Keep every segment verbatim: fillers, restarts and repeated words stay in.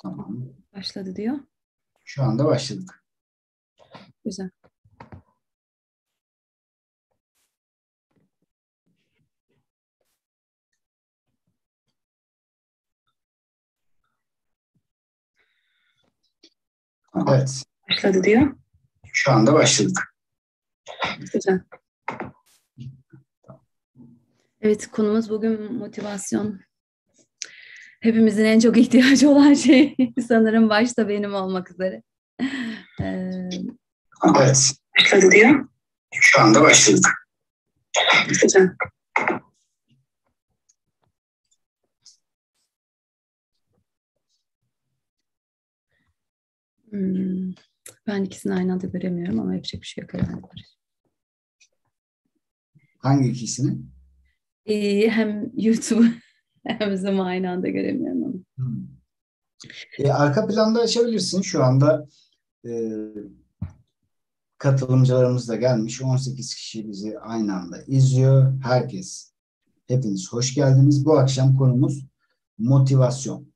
Tamam. Başladı diyor. Şu anda başladık. Güzel. Evet. Başladı diyor. Şu anda başladık. Güzel. Evet, konumuz bugün motivasyon. Hepimizin en çok ihtiyacı olan şey sanırım başta benim olmak üzere. Ee, Evet. başladı diyor. Şu anda başladık. Güzel. Hmm, ben ikisini aynı anda göremiyorum ama yapacak bir şey yok herhalde. Hangi ikisini? Ee, hem YouTube hem Zoom aynı anda göremiyorum ama. Hmm. E, arka planda açabilirsin. Şu anda e, katılımcılarımız da gelmiş. on sekiz kişi bizi aynı anda izliyor. Herkes, hepiniz hoş geldiniz. Bu akşam konumuz motivasyon.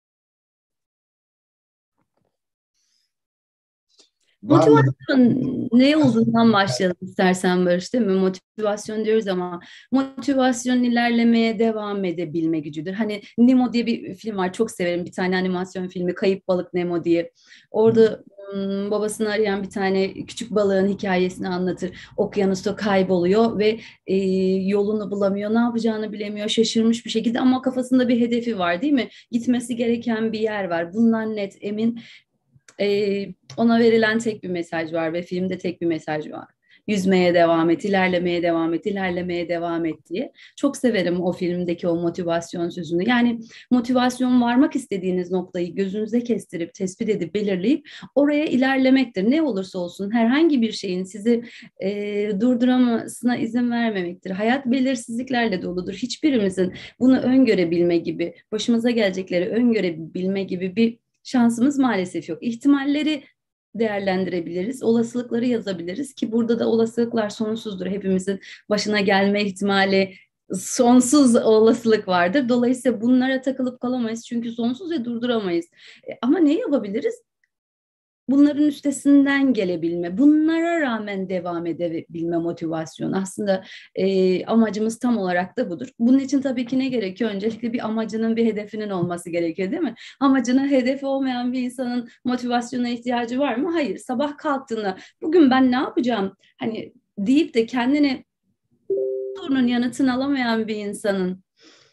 Var mı? Motivasyon ne olduğundan başlayalım istersen Barış, değil mi? Motivasyon diyoruz ama motivasyon ilerlemeye devam edebilme gücüdür. Hani Nemo diye bir film var, çok severim, bir tane animasyon filmi, Kayıp Balık Nemo diye. Orada ım, babasını arayan bir tane küçük balığın hikayesini anlatır. Okyanusta kayboluyor ve e, yolunu bulamıyor, ne yapacağını bilemiyor, şaşırmış bir şekilde ama kafasında bir hedefi var, değil mi? Gitmesi gereken bir yer var. Bundan net emin. Ee, ona verilen tek bir mesaj var ve filmde tek bir mesaj var. Yüzmeye devam et, ilerlemeye devam et, ilerlemeye devam et diye. Çok severim o filmdeki o motivasyon sözünü. Yani motivasyon, varmak istediğiniz noktayı gözünüze kestirip, tespit edip, belirleyip oraya ilerlemektir. Ne olursa olsun herhangi bir şeyin sizi e, durduramasına izin vermemektir. Hayat belirsizliklerle doludur. Hiçbirimizin bunu öngörebilme gibi, başımıza gelecekleri öngörebilme gibi bir şansımız maalesef yok. İhtimalleri değerlendirebiliriz, olasılıkları yazabiliriz ki burada da olasılıklar sonsuzdur. Hepimizin başına gelme ihtimali, sonsuz olasılık vardır. Dolayısıyla bunlara takılıp kalamayız çünkü sonsuz ve durduramayız. E, ama ne yapabiliriz? Bunların üstesinden gelebilme, bunlara rağmen devam edebilme motivasyon. Aslında e, amacımız tam olarak da budur. Bunun için tabii ki ne gerekiyor? Öncelikle bir amacının, bir hedefinin olması gerekiyor, değil mi? Amacının, hedefi olmayan bir insanın motivasyona ihtiyacı var mı? Hayır. Sabah kalktığında bugün ben ne yapacağım? Hani deyip de kendini sorunun yanıtını alamayan bir insanın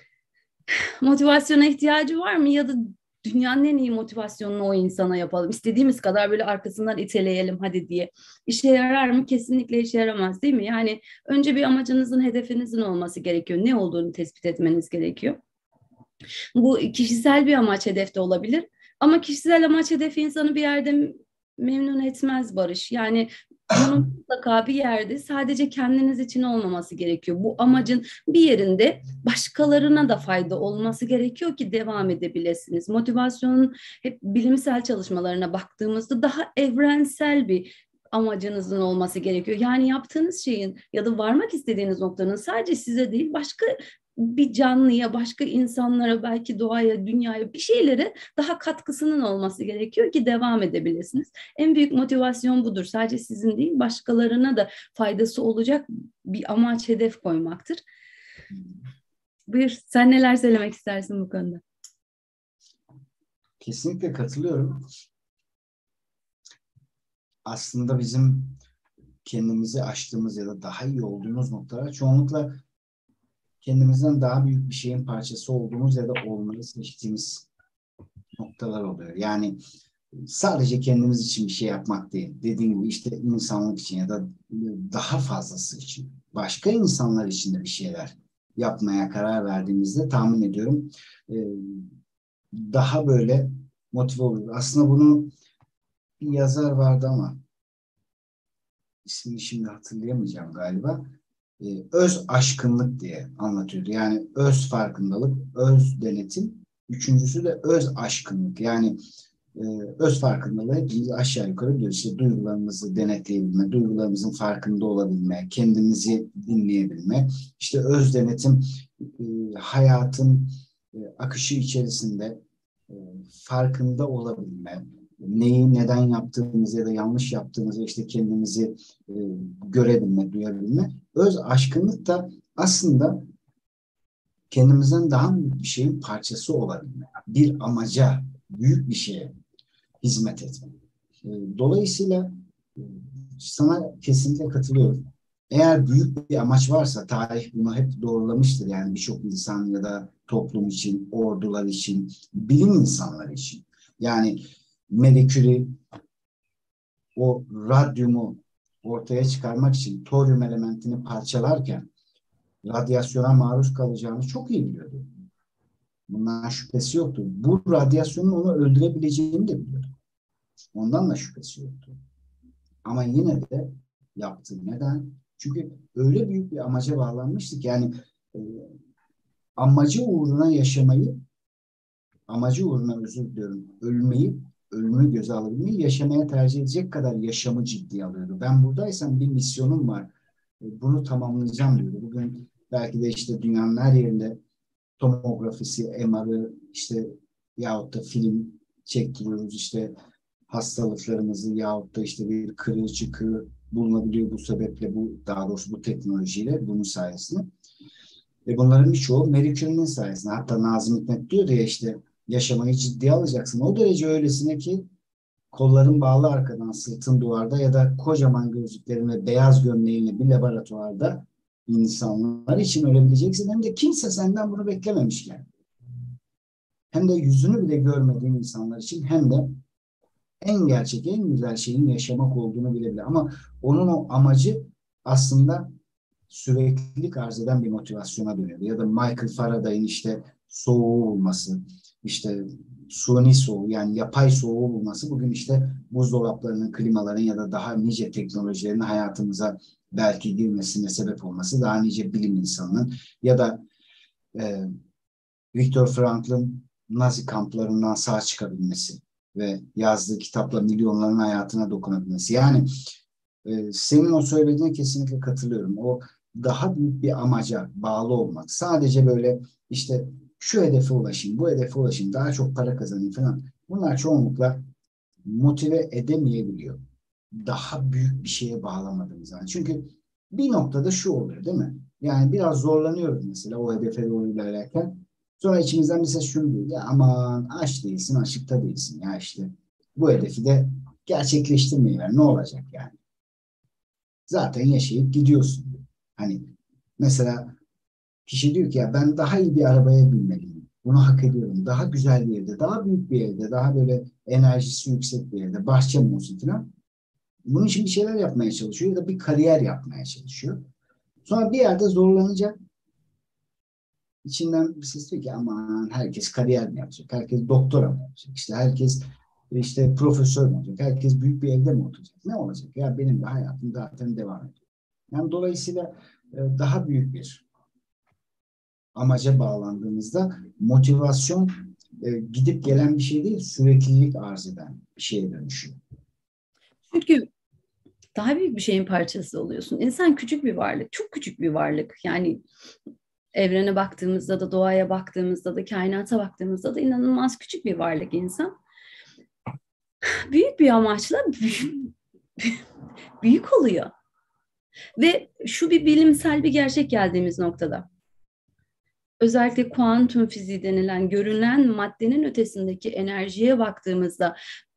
motivasyona ihtiyacı var mı? Ya da dünyanın en iyi motivasyonunu o insana yapalım, İstediğimiz kadar böyle arkasından iteleyelim hadi diye. İşe yarar mı? Kesinlikle işe yaramaz, değil mi? Yani önce bir amacınızın, hedefinizin olması gerekiyor. Ne olduğunu tespit etmeniz gerekiyor. Bu kişisel bir amaç, hedef de olabilir. Ama kişisel amaç, hedef insanı bir yerde memnun etmez Barış. Yani bunun mutlaka bir yerde sadece kendiniz için olmaması gerekiyor. Bu amacın bir yerinde başkalarına da fayda olması gerekiyor ki devam edebilirsiniz. Motivasyonun hep bilimsel çalışmalarına baktığımızda daha evrensel bir amacınızın olması gerekiyor. Yani yaptığınız şeyin ya da varmak istediğiniz noktanın sadece size değil, başka bir canlıya, başka insanlara, belki doğaya, dünyaya, bir şeylere daha katkısının olması gerekiyor ki devam edebilirsiniz. En büyük motivasyon budur. Sadece sizin değil, başkalarına da faydası olacak bir amaç, hedef koymaktır. Buyur, sen neler söylemek istersin bu konuda? Kesinlikle katılıyorum. Aslında bizim kendimizi aştığımız ya da daha iyi olduğumuz noktalar çoğunlukla kendimizden daha büyük bir şeyin parçası olduğumuz ya da olmayı seçtiğimiz noktalar oluyor. Yani sadece kendimiz için bir şey yapmak değil. Dediğim gibi işte insanlık için ya da daha fazlası için, başka insanlar için de bir şeyler yapmaya karar verdiğimizde tahmin ediyorum daha böyle motive oluyoruz. Aslında bunu bir yazar vardı ama ismini şimdi hatırlayamayacağım galiba. Öz aşkınlık diye anlatıyordu. Yani öz farkındalık, öz denetim. Üçüncüsü de öz aşkınlık. Yani e, öz farkındalığı hepimiz aşağı yukarı biliyoruz. İşte duygularımızı denetleyebilme, duygularımızın farkında olabilme, kendimizi dinleyebilme. İşte öz denetim e, hayatın e, akışı içerisinde e, farkında olabilme, neyi neden yaptığımızı ya da yanlış yaptığımızı işte kendimizi e, görebilme, duyabilme. Öz aşkınlık da aslında kendimizden daha büyük bir şeyin parçası olabilme. Bir amaca, büyük bir şeye hizmet etme. E, dolayısıyla e, sana kesinlikle katılıyorum. Eğer büyük bir amaç varsa tarih bunu hep doğrulamıştır. Yani birçok insan ya da toplum için, ordular için, bilim insanları için. Yani Marie Curie o radyumu ortaya çıkarmak için toryum elementini parçalarken radyasyona maruz kalacağını çok iyi biliyordu. Bundan şüphesi yoktu. Bu radyasyonun onu öldürebileceğini de biliyordu. Ondan da şüphesi yoktu. Ama yine de yaptı. Neden? Çünkü öyle büyük bir amaca bağlanmıştık. Yani e, amacı uğruna yaşamayı, amacı uğruna özür diliyorum, ölmeyi, ölümü göze alabilmeyi yaşamaya tercih edecek kadar yaşamı ciddiye alıyordu. Ben buradaysam bir misyonum var. E, bunu tamamlayacağım diyordu. Bugün belki de işte dünyanın her yerinde tomografisi, M R'ı işte yahut da film çektiriyoruz işte hastalıklarımızı yahut da işte bir kırığı çıkığı bulunabiliyor bu sebeple bu daha doğrusu bu teknolojiyle bunun sayesinde. Ve bunların birçoğu Marie Curie'nin sayesinde. Hatta Nazım Hikmet diyor ya işte yaşamayı ciddiye alacaksın. O derece öylesine ki kolların bağlı arkadan sırtın duvarda ya da kocaman gözlüklerin ve beyaz gömleğinle bir laboratuvarda insanlar için ölebileceksin. Hem de kimse senden bunu beklememişken. Hem de yüzünü bile görmediğin insanlar için hem de en gerçek, en güzel şeyin yaşamak olduğunu bile bile. Ama onun o amacı aslında süreklilik arz eden bir motivasyona dönüyor. Ya da Michael Faraday'ın işte soğuğu bulması, işte suni soğuğu yani yapay soğuğu bulması bugün işte buzdolaplarının, klimaların ya da daha nice teknolojilerin hayatımıza belki girmesine sebep olması, daha nice bilim insanının ya da e, Viktor Frankl'ın Nazi kamplarından sağ çıkabilmesi ve yazdığı kitapla milyonların hayatına dokunabilmesi. Yani e, senin o söylediğine kesinlikle katılıyorum. O daha büyük bir amaca bağlı olmak. Sadece böyle işte şu hedefe ulaşayım, bu hedefe ulaşayım, daha çok para kazanayım falan. Bunlar çoğunlukla motive edemeyebiliyor. Daha büyük bir şeye bağlamadığımız zaman. Çünkü bir noktada şu oluyor değil mi? Yani biraz zorlanıyoruz mesela o hedefe doğru ilerlerken. Sonra içimizden bir ses şunu diyor. Ya aman aç değilsin, açıkta değilsin. Ya işte bu hedefi de gerçekleştirmeyi ver. Ne olacak yani? Zaten yaşayıp gidiyorsun. Hani mesela kişi diyor ki ya ben daha iyi bir arabaya binmeliyim. Bunu hak ediyorum. Daha güzel bir evde, daha büyük bir evde, daha böyle enerjisi yüksek bir evde, bahçem olsun falan. Bunun için bir şeyler yapmaya çalışıyor ya da bir kariyer yapmaya çalışıyor. Sonra bir yerde zorlanacak. İçinden bir ses diyor ki aman herkes kariyer mi yapacak? Herkes doktora mı yapacak? İşte herkes işte profesör mü olacak? Herkes büyük bir evde mi oturacak? Ne olacak? Ya benim de hayatım zaten devam ediyor. Yani dolayısıyla e, daha büyük bir amaca bağlandığımızda motivasyon e, gidip gelen bir şey değil, süreklilik arz eden bir şeye dönüşüyor. Çünkü daha büyük bir şeyin parçası oluyorsun. İnsan küçük bir varlık, çok küçük bir varlık. Yani evrene baktığımızda da, doğaya baktığımızda da, kainata baktığımızda da inanılmaz küçük bir varlık insan. Büyük bir amaçla büyük oluyor. Ve şu bir bilimsel bir gerçek geldiğimiz noktada. Özellikle kuantum fiziği denilen görünen maddenin ötesindeki enerjiye baktığımızda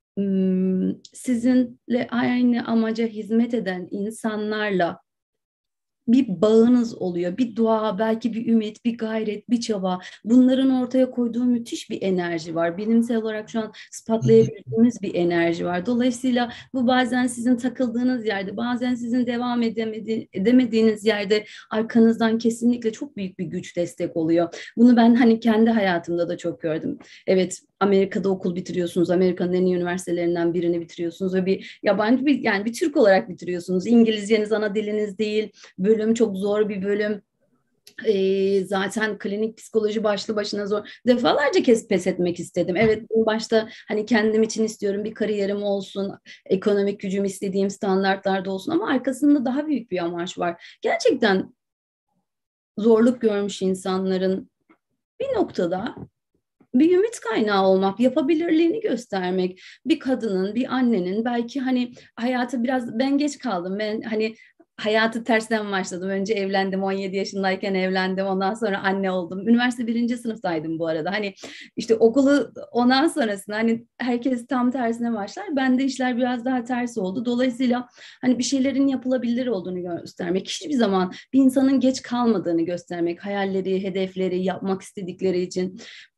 sizinle aynı amaca hizmet eden insanlarla bir bağınız oluyor. Bir dua, belki bir ümit, bir gayret, bir çaba. Bunların ortaya koyduğu müthiş bir enerji var. Bilimsel olarak şu an ispatlayabildiğimiz bir enerji var. Dolayısıyla bu bazen sizin takıldığınız yerde, bazen sizin devam edemedi, edemediğiniz yerde arkanızdan kesinlikle çok büyük bir güç destek oluyor. Bunu ben hani kendi hayatımda da çok gördüm. Evet, Amerika'da okul bitiriyorsunuz. Amerika'nın en iyi üniversitelerinden birini bitiriyorsunuz ve bir yabancı bir yani bir Türk olarak bitiriyorsunuz. İngilizceniz ana diliniz değil. Bölüm çok zor bir bölüm. E, zaten klinik psikoloji başlı başına zor. Defalarca kez pes etmek istedim. Evet başta hani kendim için istiyorum bir kariyerim olsun, ekonomik gücüm istediğim standartlarda olsun ama arkasında daha büyük bir amaç var. Gerçekten zorluk görmüş insanların bir noktada bir ümit kaynağı olmak, yapabilirliğini göstermek. Bir kadının, bir annenin belki hani hayatı biraz, ben geç kaldım. Ben hani hayatı tersten başladım. Önce evlendim, on yedi yaşındayken evlendim. Ondan sonra anne oldum. Üniversite birinci sınıftaydım bu arada. Hani işte okulu ondan sonrasında hani herkes tam tersine başlar. Bende işler biraz daha ters oldu. Dolayısıyla hani bir şeylerin yapılabilir olduğunu göstermek, hiçbir zaman bir insanın geç kalmadığını göstermek, hayalleri, hedefleri, yapmak istedikleri için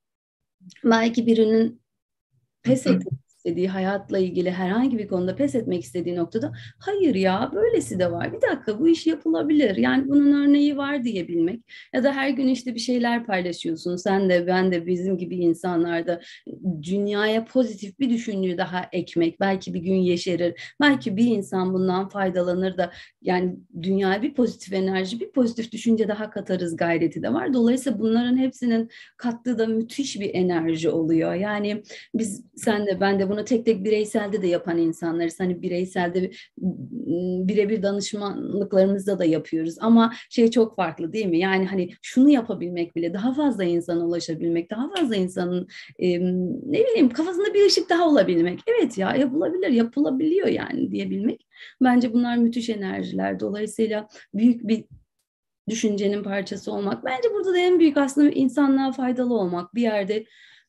belki birinin pes etmek istediği, hayatla ilgili herhangi bir konuda pes etmek istediği noktada hayır ya böylesi de var. Bir dakika, bu iş yapılabilir. Yani bunun örneği var diyebilmek. Ya da her gün işte bir şeyler paylaşıyorsun. Sen de ben de bizim gibi insanlar da dünyaya pozitif bir düşünceyi daha ekmek. Belki bir gün yeşerir. Belki bir insan bundan faydalanır da yani dünyaya bir pozitif enerji, bir pozitif düşünce daha katarız gayreti de var. Dolayısıyla bunların hepsinin kattığı da müthiş bir enerji oluyor. Yani biz, sen de ben de bunu tek tek bireyselde de yapan insanlarız. Hani bireyselde birebir danışmanlıklarımızda da yapıyoruz. Ama şey çok farklı değil mi? Yani hani şunu yapabilmek bile, daha fazla insana ulaşabilmek, daha fazla insanın e, ne bileyim kafasında bir ışık daha olabilmek. Evet ya, yapılabilir, yapılabiliyor yani diyebilmek. Bence bunlar müthiş enerjiler. Dolayısıyla büyük bir düşüncenin parçası olmak. Bence burada da en büyük aslında insanlığa faydalı olmak. Bir yerde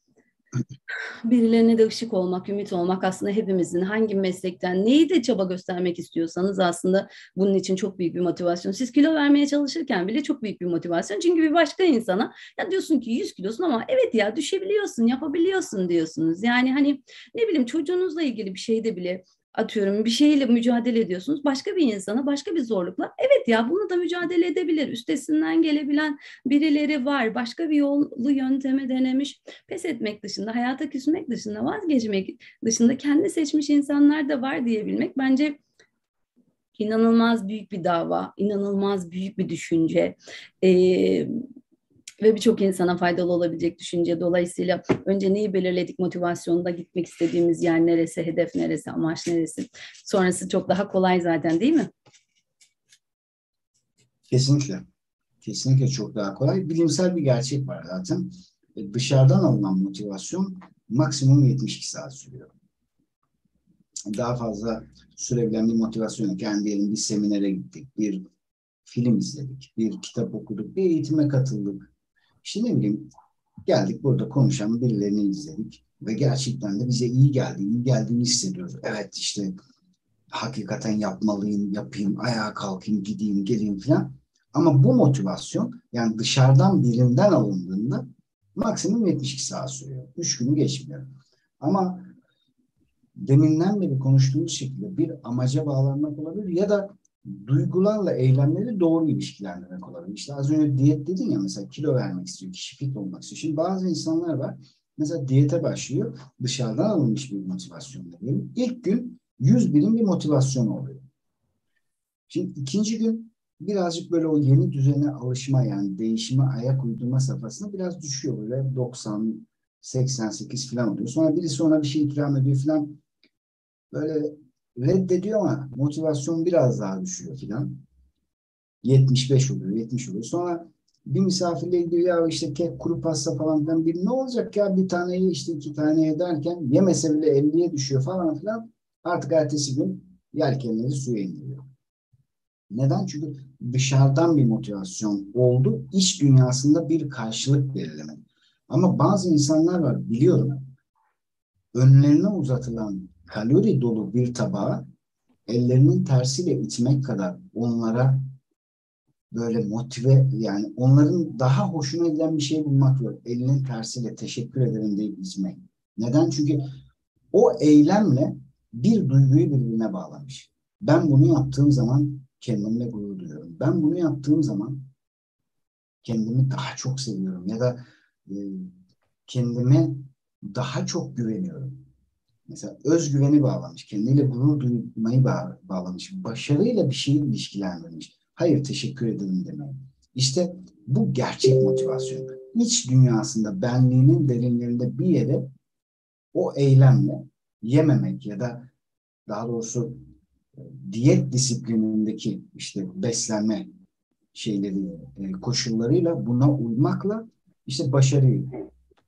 birilerine de ışık olmak, ümit olmak aslında hepimizin hangi meslekten neyi de çaba göstermek istiyorsanız aslında bunun için çok büyük bir motivasyon. Siz kilo vermeye çalışırken bile çok büyük bir motivasyon. Çünkü bir başka insana ya diyorsun ki yüz kilosun ama evet ya düşebiliyorsun, yapabiliyorsun diyorsunuz. Yani hani ne bileyim çocuğunuzla ilgili bir şeyde bile atıyorum bir şeyle mücadele ediyorsunuz. Başka bir insana, başka bir zorlukla evet ya bunu da mücadele edebilir. Üstesinden gelebilen birileri var. Başka bir yolu yönteme denemiş. Pes etmek dışında, hayata küsmek dışında, vazgeçmek dışında kendi seçmiş insanlar da var diyebilmek bence inanılmaz büyük bir dava, inanılmaz büyük bir düşünce. Ee, ve birçok insana faydalı olabilecek düşünce. Dolayısıyla önce neyi belirledik, motivasyonda gitmek istediğimiz yer neresi, hedef neresi, amaç neresi. Sonrası çok daha kolay zaten değil mi? Kesinlikle. Kesinlikle çok daha kolay. Bilimsel bir gerçek var zaten. E, Dışarıdan alınan motivasyon maksimum yetmiş iki saat sürüyor. Daha fazla sürebilen bir motivasyon yok. Yani diyelim bir seminere gittik, bir film izledik, bir kitap okuduk, bir eğitime katıldık. İşte ne bileyim geldik burada konuşan birilerini izledik ve gerçekten de bize iyi geldi, iyi geldiğini hissediyoruz. Evet işte hakikaten yapmalıyım, yapayım, ayağa kalkayım, gideyim, geleyim falan. Ama bu motivasyon yani dışarıdan birinden alındığında maksimum yetmiş iki saat sürüyor. Üç günü geçmiyor. Ama deminden beri konuştuğumuz şekilde bir amaca bağlanmak olabilir ya da duygularla eylemleri doğru ilişkilendirmek olabilir. İşte az önce diyet dedin ya mesela kilo vermek istiyor, kişi fit olmak istiyor. Şimdi bazı insanlar var mesela diyete başlıyor dışarıdan alınmış bir motivasyonla diyelim. İlk gün yüz birim bir motivasyon oluyor. Şimdi ikinci gün birazcık böyle o yeni düzene alışma yani değişime ayak uydurma safhasına biraz düşüyor böyle doksan seksen sekiz falan oluyor. Sonra birisi ona bir şey ikram ediyor falan böyle reddediyor ama motivasyon biraz daha düşüyor filan. yetmiş beş oluyor, yetmiş oluyor. Sonra bir misafirle gidiyor ya işte kek, kuru pasta falan filan bir ne olacak ya bir taneyi işte iki tane derken yemese bile elliye düşüyor falan filan. Artık ertesi gün yelkenleri suya indiriyor. Neden? Çünkü dışarıdan bir motivasyon oldu. İç dünyasında bir karşılık belirlemek. Ama bazı insanlar var biliyorum. Önlerine uzatılan kalori dolu bir tabağı ellerinin tersiyle itmek kadar onlara böyle motive yani onların daha hoşuna giden bir şey bulmak yok. Elinin tersiyle teşekkür ederim deyip itmek. Neden? Çünkü o eylemle bir duyguyu birbirine bağlamış. Ben bunu yaptığım zaman kendimle gurur duyuyorum. Ben bunu yaptığım zaman kendimi daha çok seviyorum ya da e, kendime daha çok güveniyorum. Mesela özgüveni bağlamış, kendiyle gurur duymayı bağ bağlamış, başarıyla bir şeyi ilişkilendirmiş. Hayır teşekkür ederim demeye. İşte bu gerçek motivasyon. İç dünyasında benliğinin derinlerinde bir yere o eylemle yememek ya da daha doğrusu e, diyet disiplinindeki işte beslenme şeyleri, e, koşullarıyla buna uymakla işte başarıyı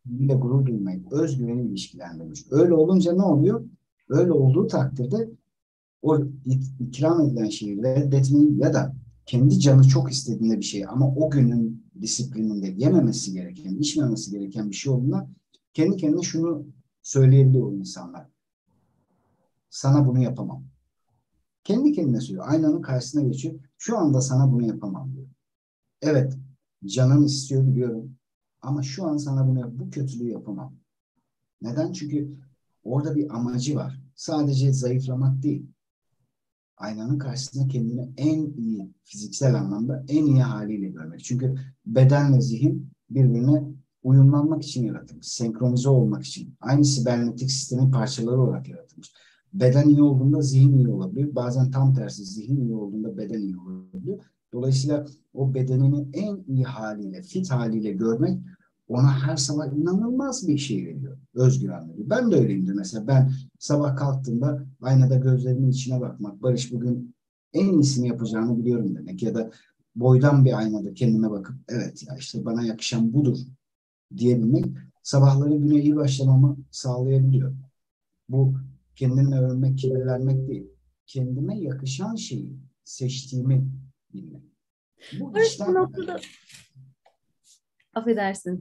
ile gurur duymayı, özgüveni ilişkilendirmiş. Öyle olunca ne oluyor? Öyle olduğu takdirde o ikram edilen şeyi reddetmeyi ya da kendi canı çok istediğinde bir şey ama o günün disiplininde yememesi gereken, içmemesi gereken bir şey olduğunda kendi kendine şunu söyleyebiliyor o insanlar. Sana bunu yapamam. Kendi kendine söylüyor. Aynanın karşısına geçiyor. Şu anda sana bunu yapamam diyor. Evet, canım istiyor biliyorum. Ama şu an sana bunu, bu kötülüğü yapamam. Neden? Çünkü orada bir amacı var. Sadece zayıflamak değil. Aynanın karşısında kendini en iyi, fiziksel anlamda en iyi haliyle görmek. Çünkü bedenle zihin birbirine uyumlanmak için yaratılmış. Senkronize olmak için. Aynı sibernetik sistemin parçaları olarak yaratılmış. Beden iyi olduğunda zihin iyi olabiliyor. Bazen tam tersi, zihin iyi olduğunda beden iyi olabiliyor. Dolayısıyla o bedenini en iyi haliyle, fit haliyle görmek ona her sabah inanılmaz bir şey veriyor. Özgüven veriyor. Ben de öyleyimdir mesela. Ben sabah kalktığımda aynada gözlerimin içine bakmak. Barış bugün en iyisini yapacağını biliyorum demek. Ya da boydan bir aynada kendime bakıp evet ya işte bana yakışan budur diyebilmek sabahları güne iyi başlamamı sağlayabiliyor. Bu kendimle övünmek, kibirlenmek değil. Kendime yakışan şeyi seçtiğimi bilmek. Bu Barış, bu içten noktada affedersin.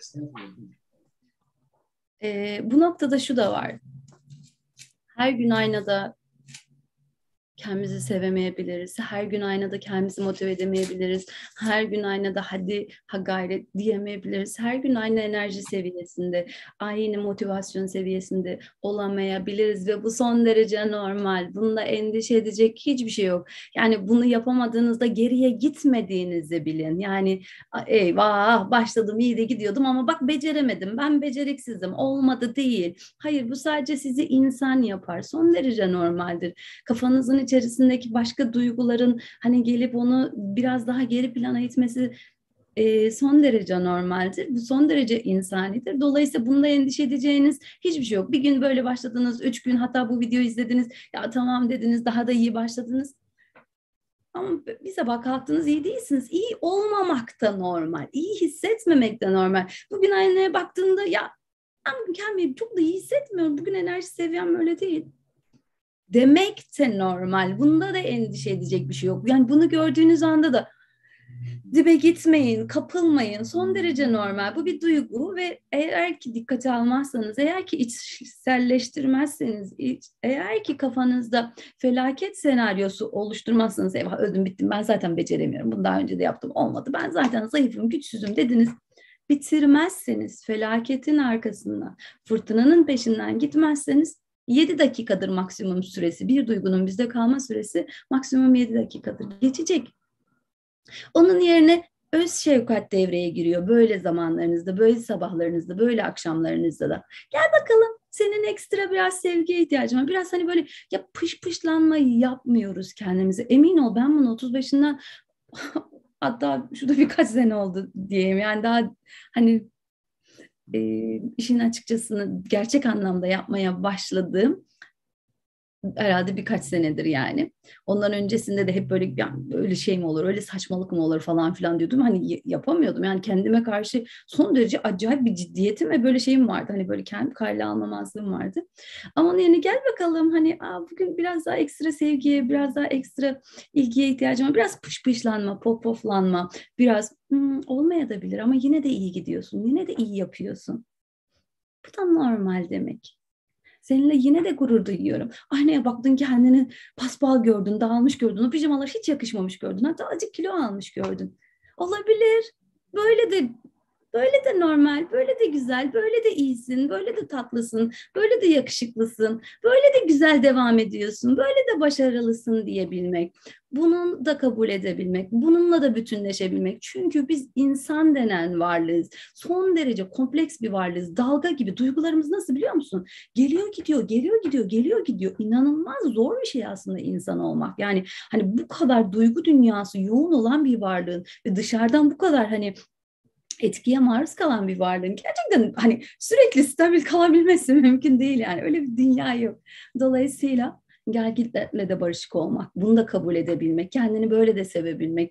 Ee, bu noktada şu da var. Her gün aynada kendimizi sevemeyebiliriz. Her gün aynada kendimizi motive edemeyebiliriz. Her gün aynada hadi ha gayret diyemeyebiliriz. Her gün aynı enerji seviyesinde, aynı motivasyon seviyesinde olamayabiliriz ve bu son derece normal. Bunda endişe edecek hiçbir şey yok. Yani bunu yapamadığınızda geriye gitmediğinizi bilin. Yani eyvah başladım iyi de gidiyordum ama bak beceremedim. Ben beceriksizim. Olmadı değil. Hayır, bu sadece sizi insan yapar. Son derece normaldir. Kafanızın içerisindeki başka duyguların hani gelip onu biraz daha geri plana itmesi e, son derece normaldir. Bu son derece insanidir. Dolayısıyla bunda endişe edeceğiniz hiçbir şey yok. Bir gün böyle başladınız, üç gün hatta bu videoyu izlediniz. Ya tamam dediniz, daha da iyi başladınız. Ama bir sabah kalktınız iyi değilsiniz. İyi olmamak da normal. İyi hissetmemek de normal. Bugün aynaya baktığında ya ben kendimi çok da iyi hissetmiyorum. Bugün enerji seviyem öyle değil. Demek de normal. Bunda da endişe edecek bir şey yok. Yani bunu gördüğünüz anda da dibe gitmeyin, kapılmayın. Son derece normal. Bu bir duygu ve eğer ki dikkate almazsanız, eğer ki içselleştirmezseniz, eğer ki kafanızda felaket senaryosu oluşturmazsanız, eyvah öldüm bittim ben zaten beceremiyorum. Bunu daha önce de yaptım olmadı. Ben zaten zayıfım, güçsüzüm dediniz. Bitirmezseniz, felaketin arkasından, fırtınanın peşinden gitmezseniz yedi dakikadır maksimum süresi. Bir duygunun bizde kalma süresi maksimum yedi dakikadır. Geçecek. Onun yerine öz şefkat devreye giriyor. Böyle zamanlarınızda, böyle sabahlarınızda, böyle akşamlarınızda da. Gel bakalım, senin ekstra biraz sevgiye ihtiyacın var. Biraz hani böyle ya pış pışlanmayı yapmıyoruz kendimize. Emin ol ben bunu otuz beşinden hatta şurada birkaç sene oldu diyeyim. Yani daha hani e, işin açıkçası gerçek anlamda yapmaya başladığım herhalde birkaç senedir yani. Ondan öncesinde de hep böyle yani öyle şey mi olur, öyle saçmalık mı olur falan filan diyordum. Hani yapamıyordum. Yani kendime karşı son derece acayip bir ciddiyetim ve böyle şeyim vardı. Hani böyle kendi kale almamazlığım vardı. Ama onun yerine gel bakalım hani Aa, bugün biraz daha ekstra sevgiye, biraz daha ekstra ilgiye ihtiyacım var. Biraz pışpışlanma, pop poflanma, biraz hmm, olmayabilir ama yine de iyi gidiyorsun. Yine de iyi yapıyorsun. Bu da normal demek. Seninle yine de gurur duyuyorum. Aynaya baktın kendini paspal gördün, dağılmış gördün. O pijamalar hiç yakışmamış gördün. Hatta azıcık kilo almış gördün. Olabilir. Böyle de böyle de normal, böyle de güzel, böyle de iyisin, böyle de tatlısın, böyle de yakışıklısın, böyle de güzel devam ediyorsun, böyle de başarılısın diyebilmek. Bunun da kabul edebilmek, bununla da bütünleşebilmek. Çünkü biz insan denen varlığız. Son derece kompleks bir varlığız. Dalga gibi. Duygularımız nasıl biliyor musun? Geliyor gidiyor, geliyor gidiyor, geliyor gidiyor. İnanılmaz zor bir şey aslında insan olmak. Yani hani bu kadar duygu dünyası yoğun olan bir varlığın ve dışarıdan bu kadar hani etkiye maruz kalan bir varlığın gerçekten hani sürekli stabil kalabilmesi mümkün değil yani. Öyle bir dünya yok. Dolayısıyla gelgitlerle de barışık olmak, bunu da kabul edebilmek, kendini böyle de sevebilmek.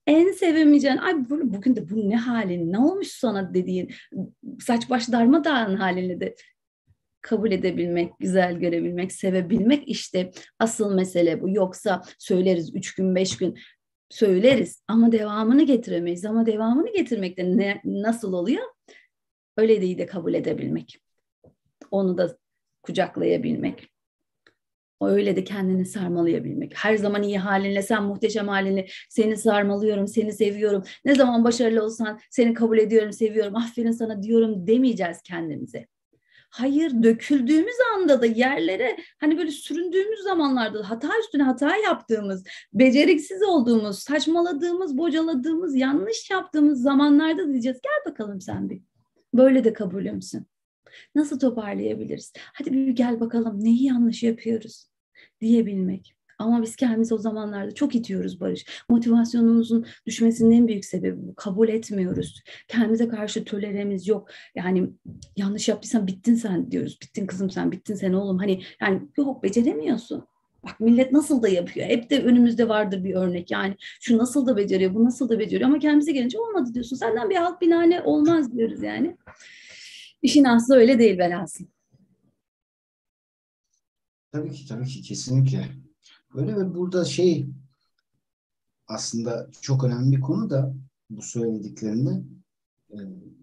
En sevemeyeceğin, ay bu- bugün de bu ne halin, ne olmuş sana dediğin, saç baş darmadağın halini de kabul edebilmek, güzel görebilmek, sevebilmek, işte asıl mesele bu. Yoksa söyleriz üç gün, beş gün söyleriz ama devamını getiremeyiz. Ama devamını getirmekte ne, nasıl oluyor? Öyle değil de kabul edebilmek. Onu da kucaklayabilmek. Öyle de kendini sarmalayabilmek. Her zaman iyi halinle, sen muhteşem halinle, seni sarmalıyorum, seni seviyorum. Ne zaman başarılı olsan seni kabul ediyorum, seviyorum, aferin sana diyorum demeyeceğiz kendimize. Hayır, döküldüğümüz anda da yerlere, hani böyle süründüğümüz zamanlarda, hata üstüne hata yaptığımız, beceriksiz olduğumuz, saçmaladığımız, bocaladığımız, yanlış yaptığımız zamanlarda diyeceğiz gel bakalım sen bir. Böyle de kabulümsün. Nasıl toparlayabiliriz? Hadi bir gel bakalım neyi yanlış yapıyoruz diyebilmek. Ama biz kendimizi o zamanlarda çok itiyoruz Barış. Motivasyonumuzun düşmesinin en büyük sebebi bu. Kabul etmiyoruz. Kendimize karşı toleremiz yok. Yani yanlış yaptıysan bittin sen diyoruz. Bittin kızım sen, bittin sen oğlum. Hani yani yok, beceremiyorsun. Bak millet nasıl da yapıyor. Hep de önümüzde vardır bir örnek. Yani şu nasıl da beceriyor, bu nasıl da beceriyor. Ama kendimize gelince olmadı diyorsun. Senden bir alt binane olmaz diyoruz yani. İşin aslı öyle değil velhasıl. Tabii ki, tabii ki, kesinlikle. Öyle ve burada şey aslında çok önemli bir konu da bu söylediklerinde e,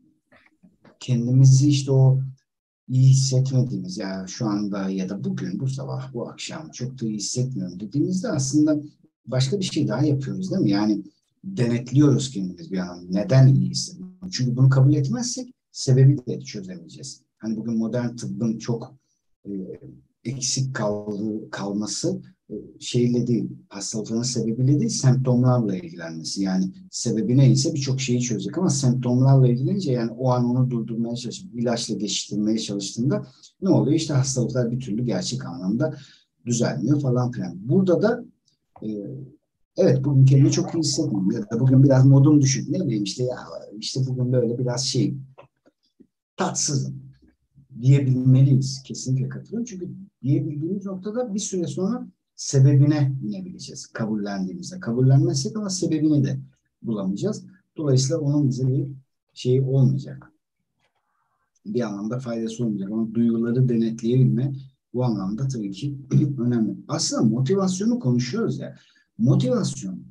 kendimizi işte o iyi hissetmediğimiz ya şu anda ya da bugün, bu sabah, bu akşam çok da iyi hissetmiyorum dediğimizde aslında başka bir şey daha yapıyoruz değil mi? Yani denetliyoruz kendimiz bir an. Neden iyi hissetmiyorum? Çünkü bunu kabul etmezsek sebebi de çözemeyeceğiz. Hani bugün modern tıbbın çok e, eksik kaldığı, kalması e, şeyle değil, hastalıkların sebebiyle değil, semptomlarla ilgilenmesi. Yani sebebi neyse birçok şeyi çözecek ama semptomlarla ilgilenince yani o an onu durdurmaya çalışıp ilaçla geçiştirmeye çalıştığında ne oluyor? İşte hastalıklar bir türlü gerçek anlamda düzelmiyor falan filan. Burada da e, evet bugün kendimi çok iyi hissetmiyorum ya da bugün biraz modum düşük. Ne bileyim işte ya işte bugün böyle biraz şey tatsızım diyebilmeliyiz. Kesinlikle katılıyorum. Çünkü diyebildiğimiz noktada bir süre sonra sebebine inebileceğiz. Kabullendiğimizde. Kabullenmezsek ama sebebini de bulamayacağız. Dolayısıyla onun bize bir şeyi olmayacak. Bir anlamda faydası olmayacak. Ama duyguları denetleyebilme bu anlamda tabii ki önemli. Aslında motivasyonu konuşuyoruz ya. Motivasyon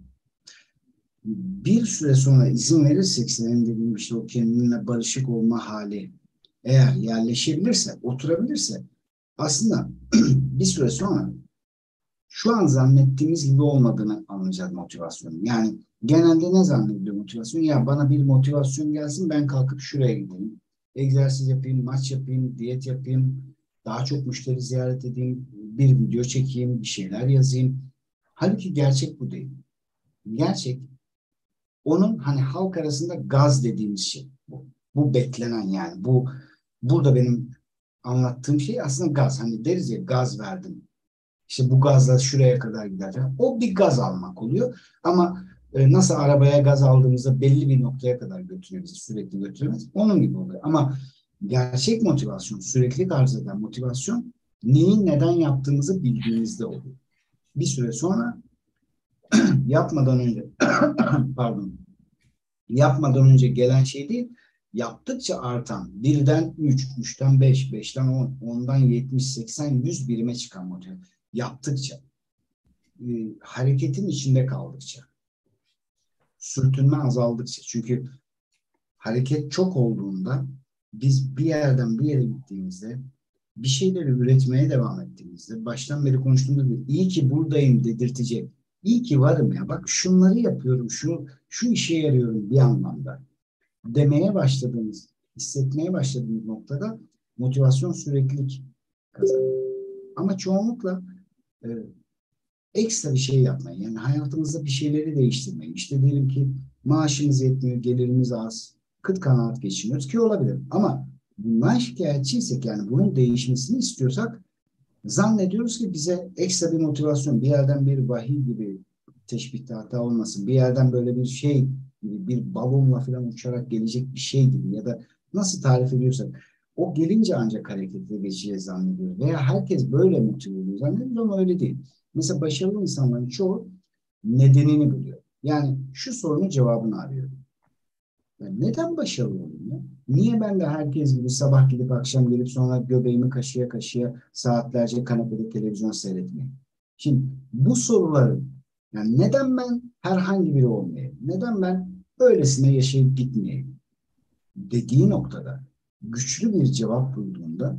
bir süre sonra izin verirsek senin dediğin işte o kendinle barışık olma hali eğer yerleşebilirse, oturabilirse aslında bir süre sonra şu an zannettiğimiz gibi olmadığını anlayacağız motivasyonun. Yani genelde ne zannediyor motivasyon? Ya bana bir motivasyon gelsin ben kalkıp şuraya gideyim. Egzersiz yapayım, maç yapayım, diyet yapayım, daha çok müşteri ziyaret edeyim, bir video çekeyim, bir şeyler yazayım. Halbuki gerçek bu değil. Gerçek onun hani halk arasında gaz dediğimiz şey bu. Bu beklenen yani. Bu burada benim anlattığım şey aslında gaz. Hani deriz ya gaz verdim. İşte bu gazla şuraya kadar gider. O bir gaz almak oluyor. Ama e, nasıl arabaya gaz aldığımızda belli bir noktaya kadar götürüyor bizi, sürekli götüremez. Onun gibi oluyor. Ama gerçek motivasyon, sürekli arz eden motivasyon neyi neden yaptığımızı bildiğimizde oluyor. Bir süre sonra yapmadan önce pardon yapmadan önce gelen şey değil, yaptıkça artan birden üç, üçten beş, beşten on, ondan yetmiş, seksen, yüz birime çıkan motivasyon. Yaptıkça, e, hareketin içinde kaldıkça, sürtünme azaldıkça. Çünkü hareket çok olduğunda biz bir yerden bir yere gittiğimizde bir şeyleri üretmeye devam ettiğimizde baştan beri konuştuğumuz gibi iyi ki buradayım dedirtecek. İyi ki varım ya bak şunları yapıyorum şu şu işe yarıyorum bir anlamda demeye başladığımız, hissetmeye başladığımız noktada motivasyon süreklilik kazanıyor. Ama çoğunlukla e, ekstra bir şey yapmayı, yani hayatımızda bir şeyleri değiştirmeyi, işte diyelim ki maaşımız yetmiyor, gelirimiz az, kıt kanaat geçiniyoruz ki olabilir. Ama bundan şikayetçiysek yani bunun değişmesini istiyorsak zannediyoruz ki bize ekstra bir motivasyon, bir yerden bir vahiy gibi teşbihte hata olmasın, bir yerden böyle bir şey gibi bir balonla falan uçarak gelecek bir şey gibi ya da nasıl tarif ediyorsak o gelince ancak harekete geçeceğiz zannediyoruz. Veya herkes böyle motive oluyor zannediyoruz ama öyle değil. Mesela başarılı insanların çoğu nedenini buluyor. Yani şu sorunun cevabını arıyorum. Yani neden başarılı olayım ya? Niye ben de herkes gibi sabah gidip akşam gelip sonra göbeğimi kaşıya kaşıya saatlerce kanepede televizyon seyretmeyeyim? Şimdi bu soruların, yani neden ben herhangi biri olmayayım? Neden ben öylesine yaşayıp gitmeyeyim? Dediği noktada güçlü bir cevap bulduğunda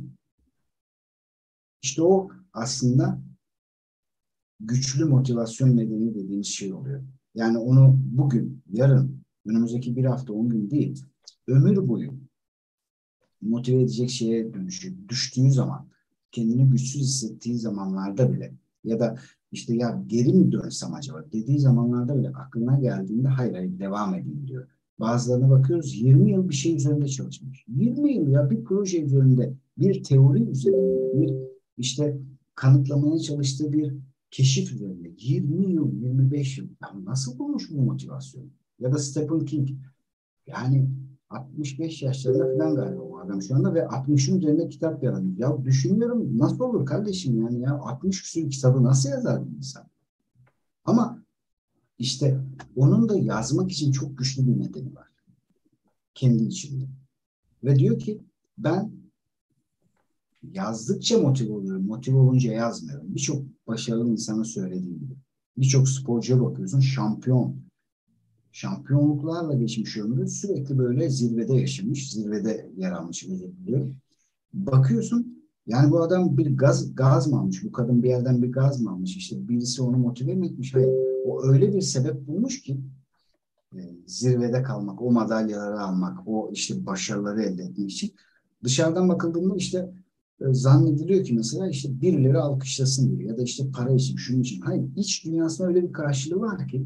işte o aslında güçlü motivasyon nedeni dediğimiz şey oluyor. Yani onu bugün, yarın, önümüzdeki bir hafta, on gün değil, ömür boyu motive edecek şeye dönüşüyor. Düştüğü zaman, kendini güçsüz hissettiği zamanlarda bile ya da işte ya geri mi dönsem acaba dediği zamanlarda bile aklına geldiğinde hayır hayır devam edeyim diyor. Bazılarına bakıyoruz yirmi yıl bir şey üzerinde çalışmış. yirmi yıl ya bir proje üzerinde, bir teori üzerinde, bir işte kanıtlamaya çalıştığı bir keşif üzerinde yirmi yıl, yirmi beş yıl. Ya nasıl bulmuş bu motivasyonu? Ya da Stephen King. Yani altmış beş yaşlarında falan galiba o adam şu anda ve altmışın üzerinde kitap yazıyor. Ya düşünüyorum nasıl olur kardeşim yani ya altmış küsur kitabı nasıl yazar bir insan? Ama işte onun da yazmak için çok güçlü bir nedeni var. Kendi içinde. Ve diyor ki ben yazdıkça motive oluyorum. Motive olunca yazmıyorum. Birçok başarılı insanın söylediği gibi. Birçok sporcuya bakıyorsun şampiyon. Şampiyonluklarla geçmiş ömrü sürekli böyle zirvede yaşamış, zirvede yer almış gözüküyor. Bakıyorsun yani bu adam bir gaz gaz mı almış? Bu kadın bir yerden bir gaz mı almış? İşte birisi onu motive mi etmiş? Hayır. O öyle bir sebep bulmuş ki e, zirvede kalmak, o madalyaları almak, o işte başarıları elde etmek için. Dışarıdan bakıldığında işte e, zannediliyor ki mesela işte birileri alkışlasın diye ya da işte para için, şunun için. Hayır, iç dünyasında öyle bir karşılığı var ki,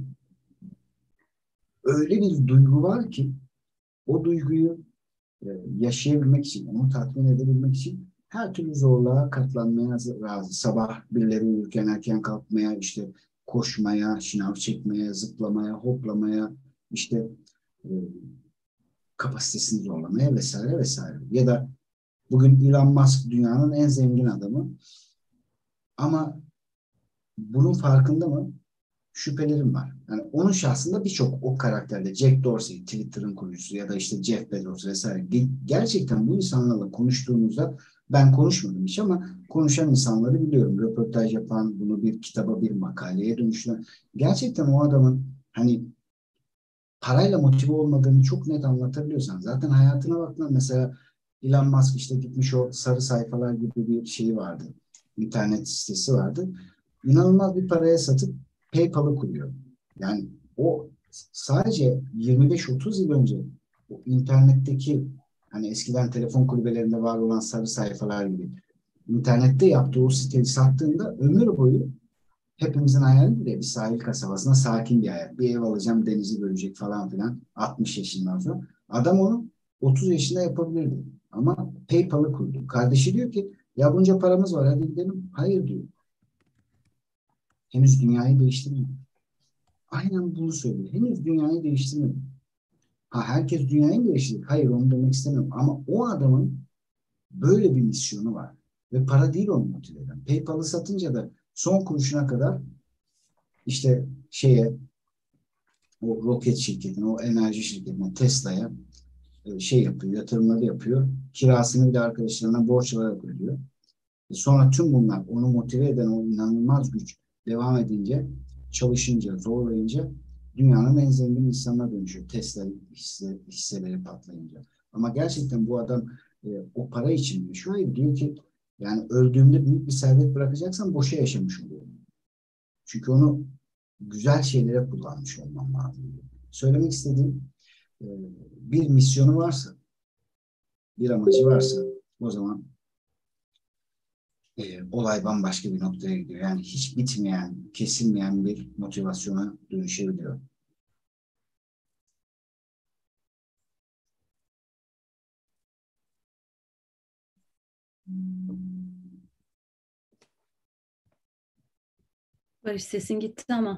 öyle bir duygu var ki o duyguyu e, yaşayabilmek için, onu tatmin edebilmek için her türlü zorluğa katlanmaya razı. Sabah birileri uyurken erken kalkmaya, işte koşmaya, şınav çekmeye, zıplamaya, hoplamaya, işte e, kapasitesini zorlamaya vesaire vesaire. Ya da bugün Elon Musk dünyanın en zengin adamı ama bunun farkında mı? Şüphelerim var. Yani onun şahsında birçok o karakterde Jack Dorsey, Twitter'ın kurucusu ya da işte Jeff Bezos vesaire gerçekten bu insanlarla konuştuğumuzda ben konuşmadım hiç ama konuşan insanları biliyorum. Röportaj yapan, bunu bir kitaba, bir makaleye dönüştüren. Gerçekten o adamın hani parayla motive olmadığını çok net anlatabiliyorsan zaten hayatına baktığında mesela Elon Musk işte gitmiş o sarı sayfalar gibi bir şey vardı. İnternet sitesi vardı. İnanılmaz bir paraya satıp PayPal'ı kuruyor. Yani o sadece yirmi beş otuz yıl önce o internetteki hani eskiden telefon kulübelerinde var olan sarı sayfalar gibi internette yaptığı o siteyi sattığında ömür boyu hepimizin hayali de bir sahil kasabasına sakin bir hayat. Bir ev alacağım, denizi görecek falan filan altmış yaşından sonra. Adam onu otuz yaşında yapabilirdi. Ama PayPal'ı kurdu. Kardeşi diyor ki ya bunca paramız var hadi gidelim. Hayır diyor. Henüz dünyayı değiştirmedi. Aynen bunu söylüyor. Henüz dünyayı değiştirmedi. Ha herkes dünyayı mı değiştirdi? Hayır onu demek istemiyorum. Ama o adamın böyle bir misyonu var. Ve para değil onu motive eden. PayPal'ı satınca da son kuruşuna kadar işte şeye o roket şirketine, o enerji şirketine, Tesla'ya e, şey yapıyor, yatırımları yapıyor. Kirasını bir de arkadaşlarına borç alarak ödüyor. E sonra tüm bunlar onu motive eden o inanılmaz güç devam edince, çalışınca, zorlayınca dünyanın en zengin insanına dönüşüyor. Tesla hisse, hisseleri patlayınca. Ama gerçekten bu adam e, o para için yaşıyor. Hayır, diyor ki yani öldüğümde büyük bir servet bırakacaksan boşa yaşamış oluyorum. Çünkü onu güzel şeylere kullanmış olmam lazım diyor. Söylemek istediğim e, bir misyonu varsa, bir amacı varsa o zaman e, olay bambaşka bir noktaya gidiyor. Yani hiç bitmeyen, kesilmeyen bir motivasyona dönüşebiliyor. Barış sesin gitti ama.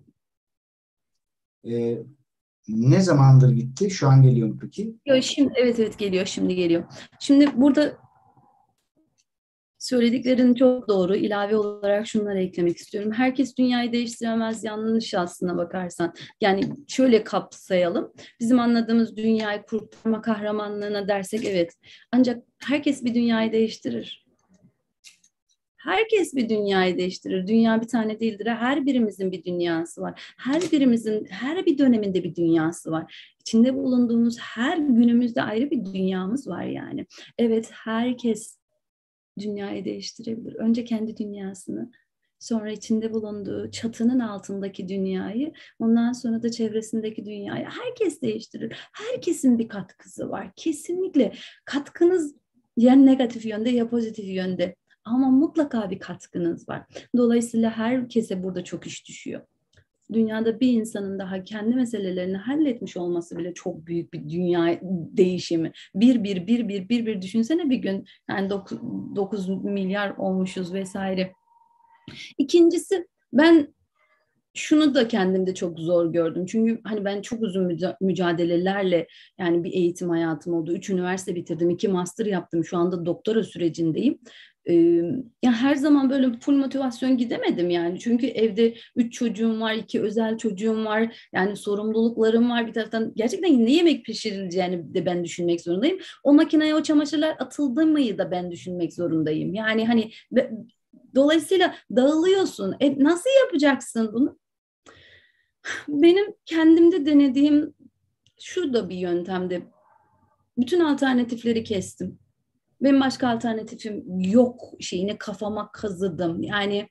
E, ne zamandır gitti? Şu an geliyor mu peki? Yo, şimdi, evet evet geliyor şimdi geliyor. Şimdi burada Söylediklerin çok doğru. İlave olarak şunları eklemek istiyorum. Herkes dünyayı değiştiremez, yanlış aslına bakarsan. Yani şöyle kapsayalım. Bizim anladığımız dünyayı kurtarma kahramanlığına dersek evet. Ancak herkes bir dünyayı değiştirir. Herkes bir dünyayı değiştirir. Dünya bir tane değildir. Her birimizin bir dünyası var. Her birimizin her bir döneminde bir dünyası var. İçinde bulunduğumuz her günümüzde ayrı bir dünyamız var yani. Evet, herkes dünyayı değiştirebilir. Önce kendi dünyasını, sonra içinde bulunduğu çatının altındaki dünyayı, ondan sonra da çevresindeki dünyayı. Herkes değiştirir. Herkesin bir katkısı var. Kesinlikle katkınız ya negatif yönde ya pozitif yönde. Ama mutlaka bir katkınız var. Dolayısıyla herkese burada çok iş düşüyor. Dünyada bir insanın daha kendi meselelerini halletmiş olması bile çok büyük bir dünya değişimi. Bir bir bir bir bir bir düşünsene bir gün yani dokuz milyar olmuşuz vesaire. İkincisi ben şunu da kendimde çok zor gördüm. Çünkü hani ben çok uzun mücadelelerle yani bir eğitim hayatım oldu. Üç üniversite bitirdim, iki master yaptım. Şu anda doktora sürecindeyim. Ee, ya her zaman böyle full motivasyon gidemedim yani. Çünkü evde üç çocuğum var, iki özel çocuğum var. Yani sorumluluklarım var. Bir taraftan gerçekten ne yemek pişirileceğini de ben düşünmek zorundayım. O makineye o çamaşırlar atıldı mı da ben düşünmek zorundayım. Yani hani dolayısıyla dağılıyorsun. E, nasıl yapacaksın bunu? Benim kendimde denediğim şu da bir yöntemdi. Bütün alternatifleri kestim. Benim başka alternatifim yok şeyini kafama kazıdım. Yani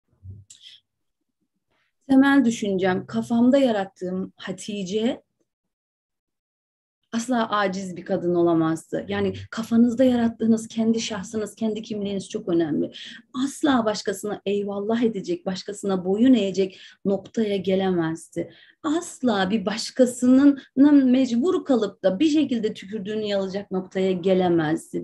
temel düşüncem, kafamda yarattığım Hatice asla aciz bir kadın olamazdı. Yani kafanızda yarattığınız kendi şahsınız, kendi kimliğiniz çok önemli. Asla başkasına eyvallah edecek, başkasına boyun eğecek noktaya gelemezdi. Asla bir başkasının mecbur kalıp da bir şekilde tükürdüğünü yalacak noktaya gelemezdi.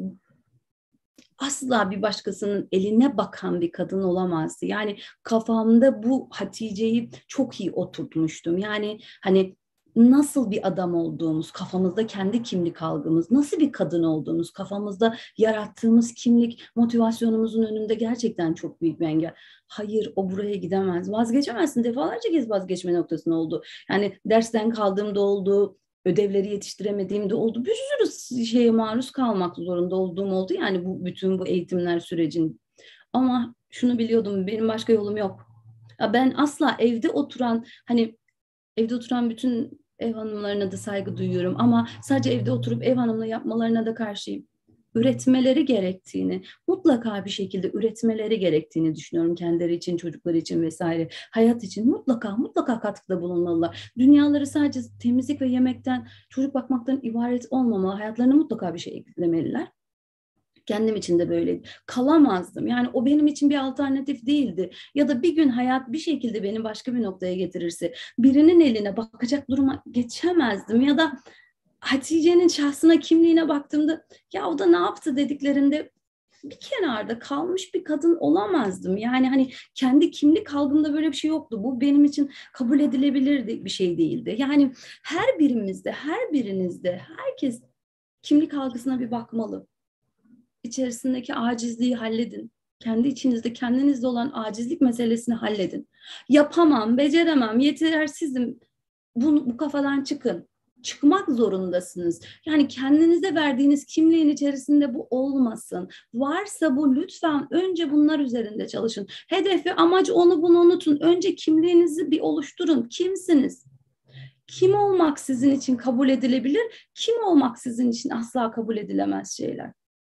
Asla bir başkasının eline bakan bir kadın olamazdı. Yani kafamda bu Hatice'yi çok iyi oturtmuştum. Yani hani nasıl bir adam olduğumuz, kafamızda kendi kimlik algımız, nasıl bir kadın olduğumuz, kafamızda yarattığımız kimlik, motivasyonumuzun önünde gerçekten çok büyük bir engel. Hayır, o buraya gidemez. Vazgeçemezsin. Defalarca kez vazgeçme noktasında oldu. Yani dersten kaldığımda oldu, ödevleri yetiştiremediğimde oldu. Bir sürü şeye maruz kalmak zorunda olduğum oldu. Yani bu bütün bu eğitimler sürecin. Ama şunu biliyordum, benim başka yolum yok. Ya ben asla evde oturan, hani evde oturan bütün ev hanımlarına da saygı duyuyorum. Ama sadece evde oturup ev hanımlığı yapmalarına da karşıyım. Üretmeleri gerektiğini, mutlaka bir şekilde üretmeleri gerektiğini düşünüyorum kendileri için, çocukları için vesaire. Hayat için mutlaka mutlaka katkıda bulunmalılar. Dünyaları sadece temizlik ve yemekten, çocuk bakmaktan ibaret olmamalı. Hayatlarına mutlaka bir şey eklemeliler. Kendim için de böyleydi. Kalamazdım. Yani o benim için bir alternatif değildi. Ya da bir gün hayat bir şekilde beni başka bir noktaya getirirse birinin eline bakacak duruma geçemezdim. Ya da Hatice'nin şahsına, kimliğine baktığımda ya o da ne yaptı dediklerinde bir kenarda kalmış bir kadın olamazdım. Yani hani kendi kimlik algımda böyle bir şey yoktu. Bu benim için kabul edilebilir bir şey değildi. Yani her birimizde, her birinizde herkes kimlik algısına bir bakmalı. İçerisindeki acizliği halledin. Kendi içinizde kendinizde olan acizlik meselesini halledin. Yapamam, beceremem, yetersizim. Bu, bu kafadan çıkın. Çıkmak zorundasınız. Yani kendinize verdiğiniz kimliğin içerisinde bu olmasın. Varsa bu lütfen önce bunlar üzerinde çalışın. Hedefi, amacı onu bunu unutun. Önce kimliğinizi bir oluşturun. Kimsiniz? Kim olmak sizin için kabul edilebilir? Kim olmak sizin için asla kabul edilemez şeyler.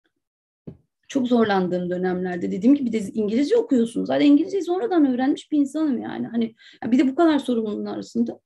Çok zorlandığım dönemlerde dediğim gibi de İngilizce okuyorsunuz. Zaten İngilizceyi sonradan öğrenmiş bir insanım yani. Hani bir de bu kadar sorumluluğun arasında.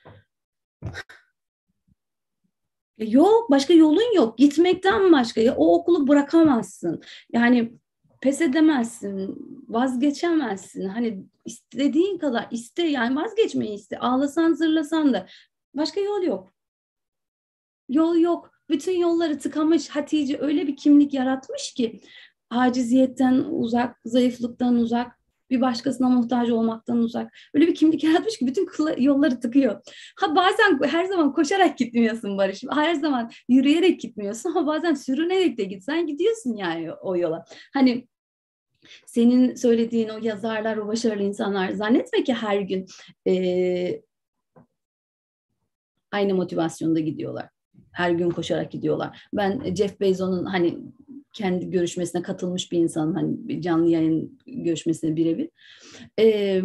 Yok, başka yolun yok. Gitmekten başka. Ya, o okulu bırakamazsın. Yani pes edemezsin, vazgeçemezsin. Hani istediğin kadar iste, yani vazgeçmeyi iste. Ağlasan, zırlasan da başka yol yok. Yol yok. Bütün yolları tıkamış. Hatice öyle bir kimlik yaratmış ki aciziyetten uzak, zayıflıktan uzak, bir başkasına muhtaç olmaktan uzak. Öyle bir kimlik yaratmış ki bütün yolları tıkıyor. Ha bazen her zaman koşarak gitmiyorsun Barış. Her zaman yürüyerek gitmiyorsun ama bazen sürünerek de gitsen gidiyorsun yani o yola. Hani Senin söylediğin o yazarlar, o başarılı insanlar zannetme ki her gün e, aynı motivasyonda gidiyorlar. Her gün koşarak gidiyorlar. Ben Jeff Bezos'un hani kendi görüşmesine katılmış bir insanım. Hani canlı yayın görüşmesine birebir. Ee,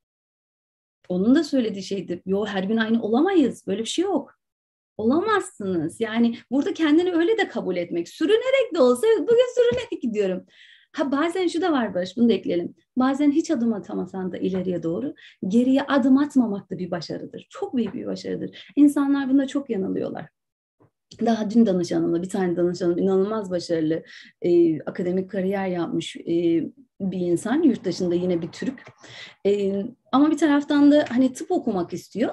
Onun da söylediği şeydi. Yo, her gün aynı olamayız. Böyle bir şey yok. Olamazsınız. Yani burada kendini öyle de kabul etmek. Sürünerek de olsa bugün sürünerek gidiyorum. Ha, bazen şu da var Barış, bunu da ekleyelim. Bazen hiç adım atamasan da ileriye doğru geriye adım atmamak da bir başarıdır. Çok büyük bir başarıdır. İnsanlar bunda çok yanılıyorlar. Daha dün danışanımla bir tane danışanım inanılmaz başarılı e, akademik kariyer yapmış e, bir insan. Yurt dışında yine bir Türk. E, ama bir taraftan da hani tıp okumak istiyor.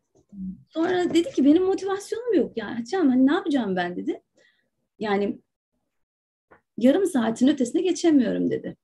Sonra dedi ki benim motivasyonum yok. Yani Hatice'm hani ne yapacağım ben dedi. Yani yarım saatin ötesine geçemiyorum dedi.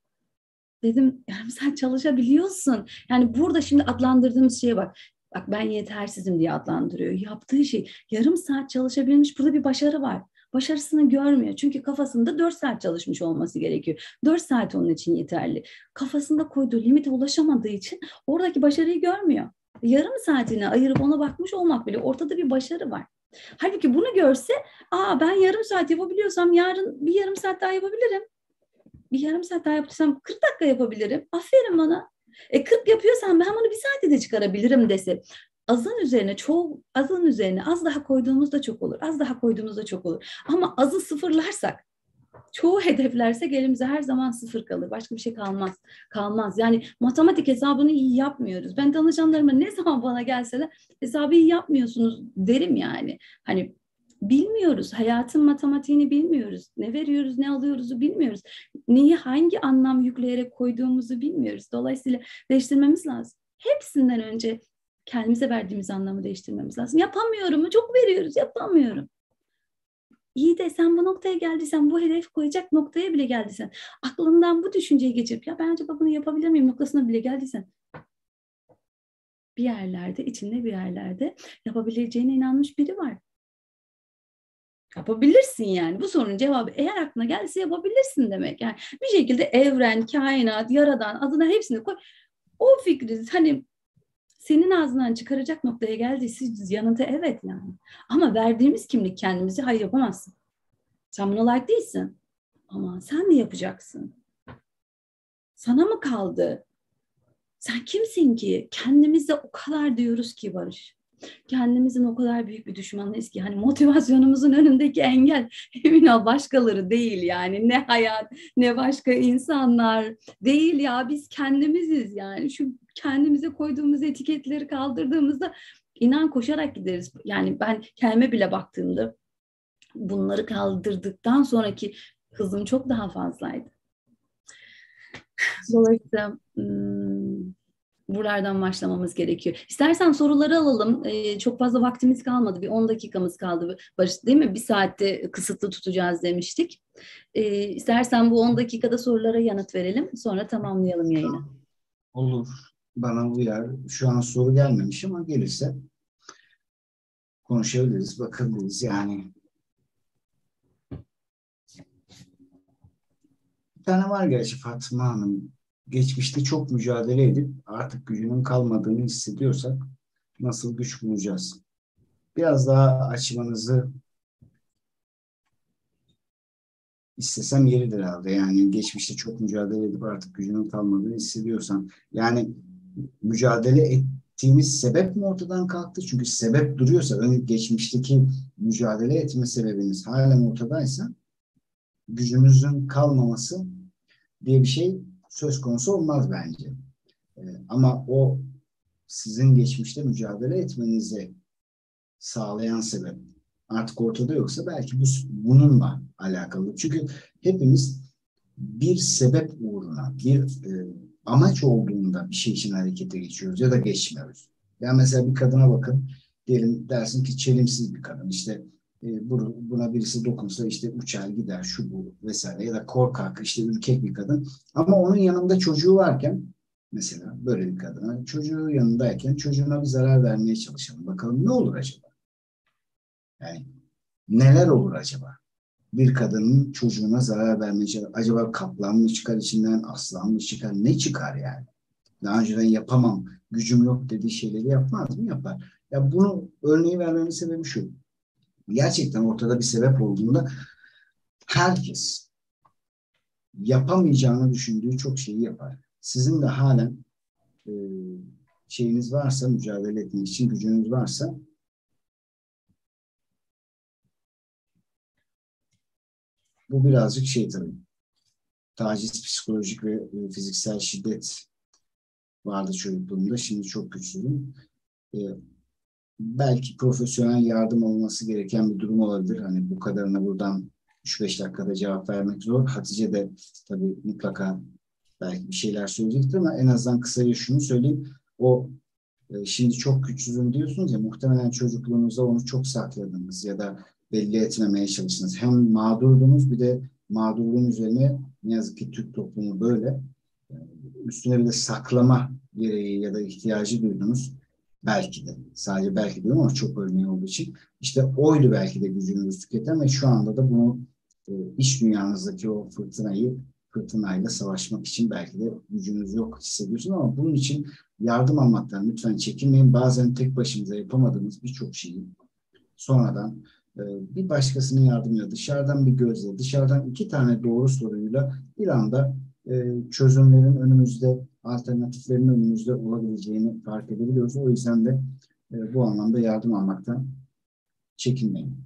Dedim yarım saat çalışabiliyorsun. Yani burada şimdi adlandırdığımız şeye bak. Bak ben yetersizim diye adlandırıyor. Yaptığı şey yarım saat çalışabilmiş. Burada bir başarı var. Başarısını görmüyor. Çünkü kafasında dört saat çalışmış olması gerekiyor. dört saat onun için yeterli. Kafasında koyduğu limite ulaşamadığı için oradaki başarıyı görmüyor. Yarım saatini ayırıp ona bakmış olmak bile ortada bir başarı var. Halbuki bunu görse, aa ben yarım saat yapabiliyorsam yarın bir yarım saat daha yapabilirim. Bir yarım saat daha yaptıysam kırk dakika yapabilirim. Aferin bana. E kırk yapıyorsam ben bunu bir saatte de çıkarabilirim dese. Azın üzerine, çoğu azın üzerine az daha koyduğumuzda çok olur. Az daha koyduğumuzda çok olur. Ama azı sıfırlarsak, çoğu hedeflersek elimize her zaman sıfır kalır. Başka bir şey kalmaz. Kalmaz. Yani matematik hesabını iyi yapmıyoruz. Ben danışanlarıma ne zaman bana gelseler hesabı iyi yapmıyorsunuz derim yani. Hani bilmiyoruz. Hayatın matematiğini bilmiyoruz. Ne veriyoruz, ne alıyoruzu bilmiyoruz. Neyi hangi anlam yükleyerek koyduğumuzu bilmiyoruz. Dolayısıyla değiştirmemiz lazım. Hepsinden önce kendimize verdiğimiz anlamı değiştirmemiz lazım. Yapamıyorum mu? Çok veriyoruz. Yapamıyorum. İyi de sen bu noktaya geldiysen, bu hedef koyacak noktaya bile geldiysen, aklından bu düşünceyi geçirip ya ben acaba bunu yapabilir miyim noktasına bile geldiysen, bir yerlerde, içinde bir yerlerde yapabileceğine inanmış biri var. Yapabilirsin yani. Bu sorunun cevabı eğer aklına geldiyse yapabilirsin demek. Yani bir şekilde evren, kainat, yaradan adına hepsini koy. O fikri hani senin ağzından çıkaracak noktaya geldiyse yanıtı evet yani. Ama verdiğimiz kimlik kendimizi hayır yapamazsın. Sen buna layık değilsin. Ama sen mi yapacaksın? Sana mı kaldı? Sen kimsin ki? Kendimize o kadar diyoruz ki Barış. Kendimizin o kadar büyük bir düşmanıyız ki hani motivasyonumuzun önündeki engel emin ol başkaları değil yani ne hayat ne başka insanlar değil ya biz kendimiziz yani şu kendimize koyduğumuz etiketleri kaldırdığımızda inan koşarak gideriz yani ben kendime bile baktığımda bunları kaldırdıktan sonraki hızım çok daha fazlaydı. Dolayısıyla hmm, buralardan başlamamız gerekiyor. İstersen soruları alalım. Ee, çok fazla vaktimiz kalmadı. Bir on dakikamız kaldı. Barış, değil mi? Bir saatte kısıtlı tutacağız demiştik. Ee, istersen bu on dakikada sorulara yanıt verelim. Sonra tamamlayalım yayını. Olur. Bana uyar. Şu an soru gelmemiş ama gelirse konuşabiliriz, bakabiliriz. Yani bir tane var gerçi Fatma Hanım. Geçmişte çok mücadele edip artık gücünün kalmadığını hissediyorsak nasıl güç bulacağız? Biraz daha açmanızı istesem yeridir herhalde. Yani geçmişte çok mücadele edip artık gücünün kalmadığını hissediyorsan. Yani mücadele ettiğimiz sebep mi ortadan kalktı? Çünkü sebep duruyorsa, ön geçmişteki mücadele etme sebebiniz halen ortadaysa gücünüzün kalmaması diye bir şey söz konusu olmaz bence. Ee, ama o sizin geçmişte mücadele etmenizi sağlayan sebep artık ortada yoksa belki bu bununla alakalı. Çünkü hepimiz bir sebep uğruna, bir e, amaç olduğunda bir şey için harekete geçiyoruz ya da geçmiyoruz. Yani mesela bir kadına bakın, diyelim dersin ki çelimsiz bir kadın, işte e, buna birisi dokunsa işte uçar gider şu bu vesaire ya da korkak işte ürkek bir kadın ama onun yanında çocuğu varken mesela böyle bir kadına çocuğu yanındayken çocuğuna bir zarar vermeye çalışalım. Bakalım ne olur acaba? Yani neler olur acaba? bir kadının çocuğuna zarar vermeye çalışır. Acaba kaplan mı çıkar içinden, aslan mı çıkar, ne çıkar yani? Daha önceden yapamam, gücüm yok dediği şeyleri yapmaz mı? Yapar. Ya bunu örneği vermemin sebebi şu. Gerçekten ortada bir sebep olduğunda herkes yapamayacağını düşündüğü çok şeyi yapar. Sizin de halen e, şeyiniz varsa, mücadele etmek için gücünüz varsa bu birazcık şey tabii. Taciz, psikolojik ve e, fiziksel şiddet vardı çocukluğumda. Şimdi çok güçlüyüm. E, belki profesyonel yardım olması gereken bir durum olabilir. Hani bu kadarına buradan üç beş dakikada cevap vermek zor. Hatice de tabii mutlaka belki bir şeyler söyleyecektir ama en azından kısaca şunu söyleyeyim. O e, şimdi çok güçsüzüm diyorsunuz ya, muhtemelen çocukluğunuzda onu çok sakladınız ya da belli etmemeye çalıştınız. Hem mağdurdunuz, bir de mağdurluğun üzerine ne yazık ki Türk toplumu böyle. E, Üstüne bir de saklama gereği ya da ihtiyacı duydunuz. Belki de. Sadece belki diyorum ama çok örneği olduğu için. İşte oydu belki de gücünüzü tüketen ve şu anda da bunu e, iş dünyanızdaki o fırtınayı fırtınayla savaşmak için belki de gücünüz yok hissediyorsunuz ama bunun için yardım almaktan lütfen çekinmeyin. Bazen tek başımıza yapamadığımız birçok şeyi sonradan e, bir başkasının yardımıyla, dışarıdan bir gözle, dışarıdan iki tane doğru soruyla bir anda e, çözümlerin önümüzde, alternatiflerin önümüzde olabileceğini fark edebiliyoruz. O yüzden de e, bu anlamda yardım almaktan çekinmeyin.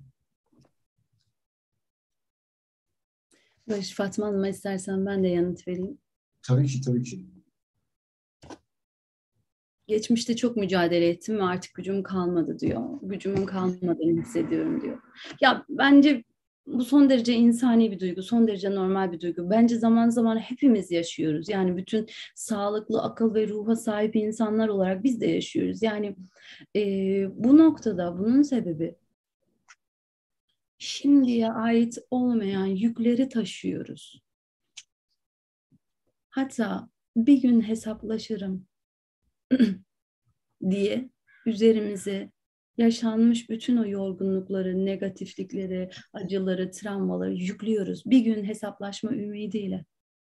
Barış, Fatma Hanım'a istersen ben de yanıt vereyim. Tabii ki, tabii ki. Geçmişte çok mücadele ettim ve artık gücüm kalmadı diyor. Gücümün kalmadığını hissediyorum diyor. Ya bence bu son derece insani bir duygu, son derece normal bir duygu. Bence zaman zaman hepimiz yaşıyoruz. Yani bütün sağlıklı akıl ve ruha sahip insanlar olarak biz de yaşıyoruz. Yani e, bu noktada bunun sebebi şimdiye ait olmayan yükleri taşıyoruz. Hatta bir gün hesaplaşırım diye üzerimize yaşanmış bütün o yorgunlukları, negatiflikleri, acıları, travmaları yüklüyoruz. Bir gün hesaplaşma ümidiyle.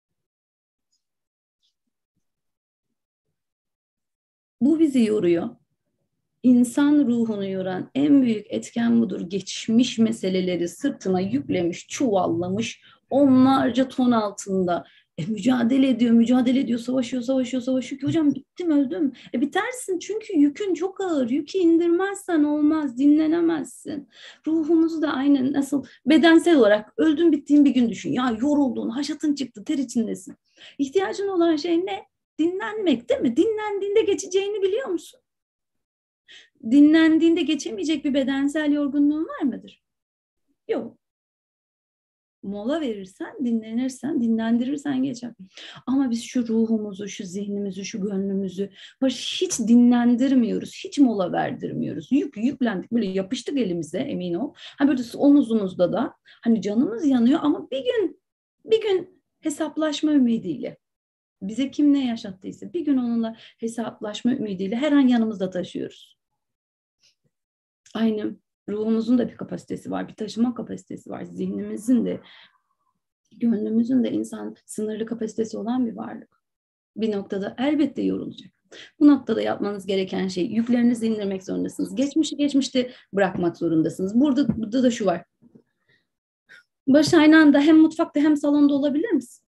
Bu bizi yoruyor. İnsan ruhunu yoran en büyük etken budur. Geçmiş meseleleri sırtına yüklemiş, çuvallamış, onlarca ton altında. E, mücadele ediyor, mücadele ediyor, savaşıyor, savaşıyor, savaşıyor ki hocam bittim, öldüm. E bitersin çünkü yükün çok ağır. Yükü indirmezsen olmaz, dinlenemezsin. Ruhumuzu da aynen nasıl bedensel olarak öldün bittiğin bir gün düşün. Ya yoruldun, haşatın çıktı, ter içindesin. İhtiyacın olan şey ne? Dinlenmek değil mi? Dinlendiğinde geçeceğini biliyor musun? Dinlendiğinde geçemeyecek bir bedensel yorgunluğun var mıdır? Yok. Mola verirsen, dinlenirsen, dinlendirirsen geçer. Ama biz şu ruhumuzu, şu zihnimizi, şu gönlümüzü hiç dinlendirmiyoruz, hiç mola verdirmiyoruz. Yük, yüklendik, böyle yapıştık elimize, emin ol. Hani böyle omuzumuzda da hani canımız yanıyor ama bir gün, bir gün hesaplaşma ümidiyle. Bize kim ne yaşattıysa bir gün onunla hesaplaşma ümidiyle her an yanımızda taşıyoruz. Aynı ruhumuzun da bir kapasitesi var, bir taşıma kapasitesi var. Zihnimizin de, gönlümüzün de insan sınırlı kapasitesi olan bir varlık. Bir noktada elbette yorulacak. Bu noktada yapmanız gereken şey yüklerinizi indirmek zorundasınız. Geçmişi geçmişte bırakmak zorundasınız. Burada, burada da şu var. Baş aynı anda hem mutfakta hem salonda olabilir misin?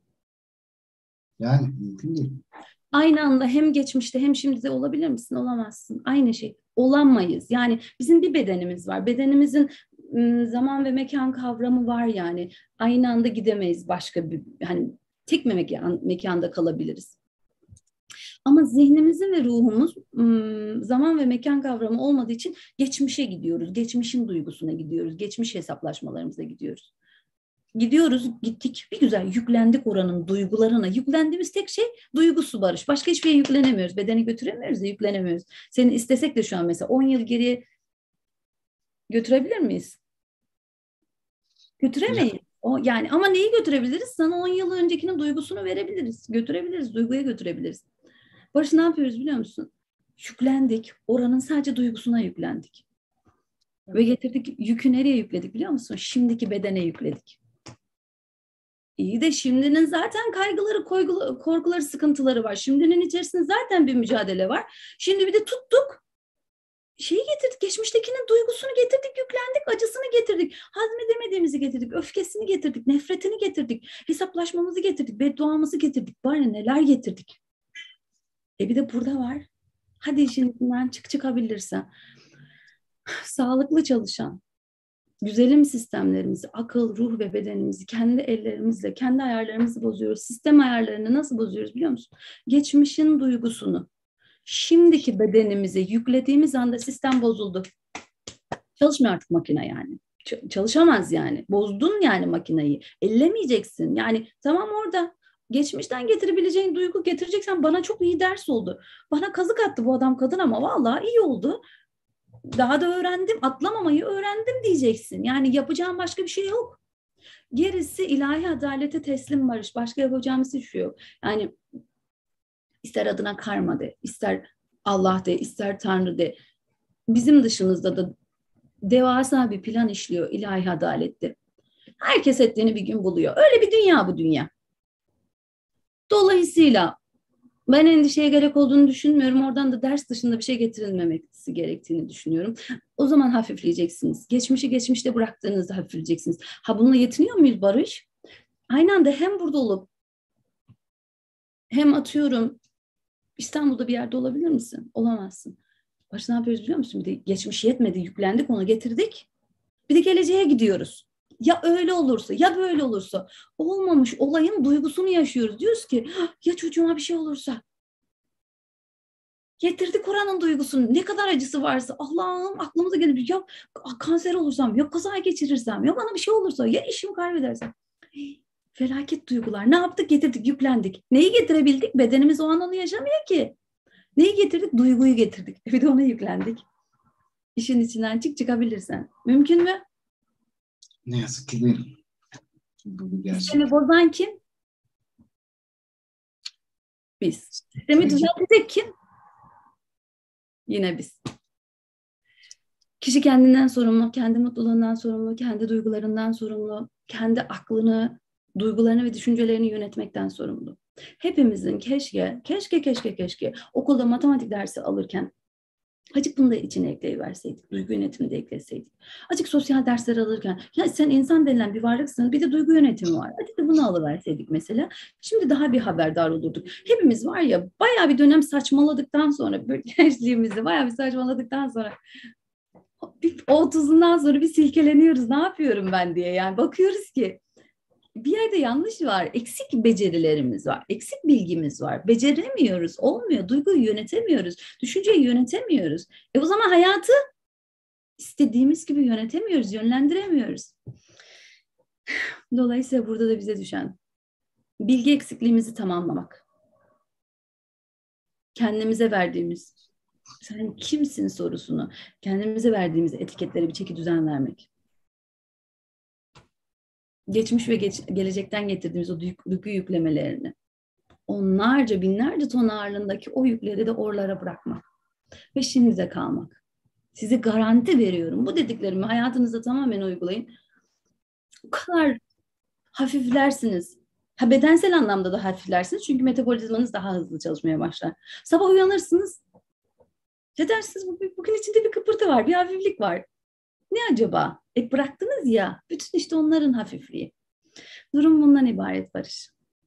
Yani mümkün değil. Aynı anda hem geçmişte hem şimdide olabilir misin? Olamazsın. Aynı şey. Olamayız. Yani bizim bir bedenimiz var. Bedenimizin zaman ve mekan kavramı var yani. Aynı anda gidemeyiz başka bir, hani tek bir mekan, mekanda kalabiliriz. Ama zihnimizin ve ruhumuz zaman ve mekan kavramı olmadığı için geçmişe gidiyoruz. Geçmişin duygusuna gidiyoruz. Geçmiş hesaplaşmalarımıza gidiyoruz. Gidiyoruz, gittik. Bir güzel yüklendik oranın duygularına. Yüklendiğimiz tek şey duygusu Barış. Başka hiçbir şeye yüklenemiyoruz. Bedeni götüremiyoruz da yüklenemiyoruz. Seni istesek de şu an mesela on yıl geriye götürebilir miyiz? Götüremeyiz. O, yani ama neyi götürebiliriz? Sana on yıl öncekinin duygusunu verebiliriz. Götürebiliriz. Duyguya götürebiliriz. Barış ne yapıyoruz biliyor musun? Yüklendik. Oranın sadece duygusuna yüklendik. Ve getirdik, yükü nereye yükledik biliyor musun? Şimdiki bedene yükledik. İyi de şimdinin zaten kaygıları, koyguları, korkuları, sıkıntıları var. Şimdinin içerisinde zaten bir mücadele var. Şimdi bir de tuttuk. Şeyi getirdik, geçmiştekinin duygusunu getirdik, yüklendik, acısını getirdik, hazmedemediğimizi getirdik, öfkesini getirdik, nefretini getirdik, hesaplaşmamızı getirdik, bedduamızı getirdik. Var ya neler getirdik. E bir de burada var. Hadi işin içinden çık çıkabilirsen. Sağlıklı çalışan, güzelim sistemlerimizi, akıl, ruh ve bedenimizi kendi ellerimizle, kendi ayarlarımızı bozuyoruz. Sistem ayarlarını nasıl bozuyoruz biliyor musun? Geçmişin duygusunu şimdiki bedenimize yüklediğimiz anda sistem bozuldu. Çalışmıyor artık makine yani. Ç- çalışamaz yani. Bozdun yani makineyi. Ellemeyeceksin. Yani tamam orada. Geçmişten getirebileceğin duygu getireceksen bana çok iyi ders oldu. Bana kazık attı bu adam kadın ama vallahi iyi oldu. Daha da öğrendim. Atlamamayı öğrendim diyeceksin. Yani yapacağım başka bir şey yok. Gerisi ilahi adalete teslim barış. Başka yapacağımız hiçbir şey yok. Yani ister adına karma de, ister Allah de, ister Tanrı de. Bizim dışımızda da devasa bir plan işliyor ilahi adalette. Herkes ettiğini bir gün buluyor. Öyle bir dünya bu dünya. Dolayısıyla ben endişeye gerek olduğunu düşünmüyorum. Oradan da ders dışında bir şey getirilmemesi gerektiğini düşünüyorum. O zaman hafifleyeceksiniz. Geçmişi geçmişte bıraktığınızda hafifleyeceksiniz. Ha bununla yetiniyor muyuz Barış? Aynı anda hem burada olup hem atıyorum İstanbul'da bir yerde olabilir misin? Olamazsın. Barış ne yapıyoruz biliyor musun? Bir de geçmiş yetmedi, yüklendik, onu getirdik. Bir de geleceğe gidiyoruz. Ya öyle olursa, ya böyle olursa. Olmamış olayın duygusunu yaşıyoruz. Diyoruz ki ya çocuğuma bir şey olursa. Getirdi Kur'an'ın duygusunu. Ne kadar acısı varsa Allah'ım aklımıza gelir. Ya kanser olursam, ya kaza geçirirsem, ya bana bir şey olursa, ya işimi kaybedersem. Felaket duygular. Ne yaptık? Getirdik, yüklendik. Neyi getirebildik? Bedenimiz o an onu yaşamıyor ki. Neyi getirdik? Duyguyu getirdik. Bir de ona yüklendik. İşin içinden çık çıkabilirsen. Mümkün mü? Ne yazık ki değil. Bu bir gerçek. Sistemi bozan kim? Biz. Sistemi düzeltecek kim? Yine biz. Kişi kendinden sorumlu, kendi mutluluğundan sorumlu, kendi duygularından sorumlu, kendi aklını, duygularını ve düşüncelerini yönetmekten sorumlu. Hepimizin keşke, keşke, keşke, keşke okulda matematik dersi alırken azıcık bunu da içine ekleyiverseydik, duygu yönetimi de ekleseydik. Azıcık sosyal dersler alırken, ya sen insan denilen bir varlıksın, bir de duygu yönetimi var. Hadi de bunu alıverseydik mesela. Şimdi daha bir haberdar olurduk. Hepimiz var ya, bayağı bir dönem saçmaladıktan sonra, böyle gençliğimizde bayağı bir saçmaladıktan sonra, bir otuzundan sonra bir silkeleniyoruz. Ne yapıyorum ben diye. Yani bakıyoruz ki bir yerde yanlış var. Eksik becerilerimiz var. Eksik bilgimiz var. Beceremiyoruz. Olmuyor. Duyguyu yönetemiyoruz. Düşünceyi yönetemiyoruz. E o zaman hayatı istediğimiz gibi yönetemiyoruz, yönlendiremiyoruz. Dolayısıyla burada da bize düşen bilgi eksikliğimizi tamamlamak. Kendimize verdiğimiz, sen kimsin sorusunu, kendimize verdiğimiz etiketlere bir çeki düzen vermek. Geçmiş ve geç, gelecekten getirdiğimiz o duygu yüklemelerini, onlarca, binlerce ton ağırlığındaki o yükleri de oralara bırakmak ve şimdi de kalmak. Size garanti veriyorum. Bu dediklerimi hayatınızda tamamen uygulayın. O kadar hafiflersiniz. Ha, bedensel anlamda da hafiflersiniz. Çünkü metabolizmanız daha hızlı çalışmaya başlar. Sabah uyanırsınız. Ne dersiniz? Bugün içinde bir kıpırtı var, bir hafiflik var. Ne acaba? E bıraktınız ya. Bütün işte onların hafifliği. Durum bundan ibaret Barış.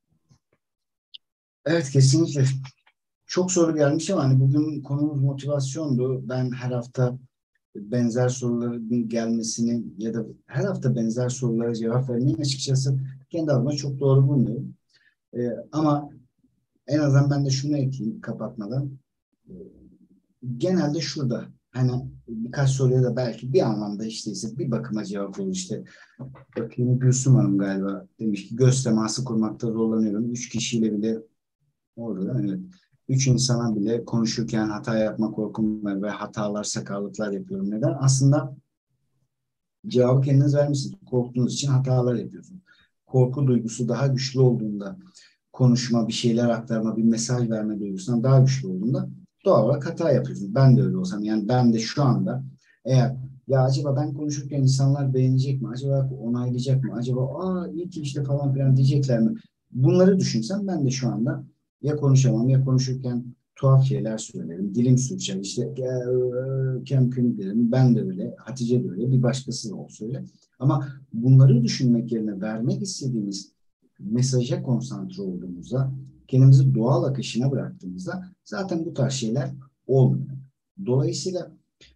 Evet, kesinlikle. Çok soru gelmiş ama hani bugün konumuz motivasyondu. Ben her hafta benzer soruların gelmesini ya da her hafta benzer sorulara cevap vermeyi açıkçası kendi adıma çok doğru bulmuyorum. Ee, ama en azından ben de şunu ekleyeyim kapatmadan. Ee, genelde şurada hani birkaç soruya da belki bir anlamda işte ise bir bakıma cevap olur işte. Bakayım, Gülsüm Hanım galiba demiş ki göz teması kurmakta zorlanıyorum. Üç kişiyle bile orada evet. Üç insana bile konuşurken hata yapma korkum var ve hatalar, sakarlıklar yapıyorum. Neden? Aslında cevabı kendiniz vermişsiniz. Korktuğunuz için hatalar yapıyorsunuz. Korku duygusu daha güçlü olduğunda, konuşma, bir şeyler aktarma, bir mesaj verme duygusundan daha güçlü olduğunda doğal olarak hata yapıyorsunuz. Ben de öyle olsam, yani ben de şu anda eğer Ya acaba ben konuşurken insanlar beğenecek mi? Acaba onaylayacak mı? Acaba aa iyi ki işte falan filan diyecekler mi? Bunları düşünsem ben de şu anda ya konuşamam ya konuşurken tuhaf şeyler söylerim. Dilim sürçer. İşte eee, kem küm derim. Ben de öyle. Hatice de öyle. Bir başkası da olsa öyle. Ama bunları düşünmek yerine vermek istediğimiz mesaja konsantre olduğumuzda, kendimizi doğal akışına bıraktığımızda zaten bu tarz şeyler olmuyor. Dolayısıyla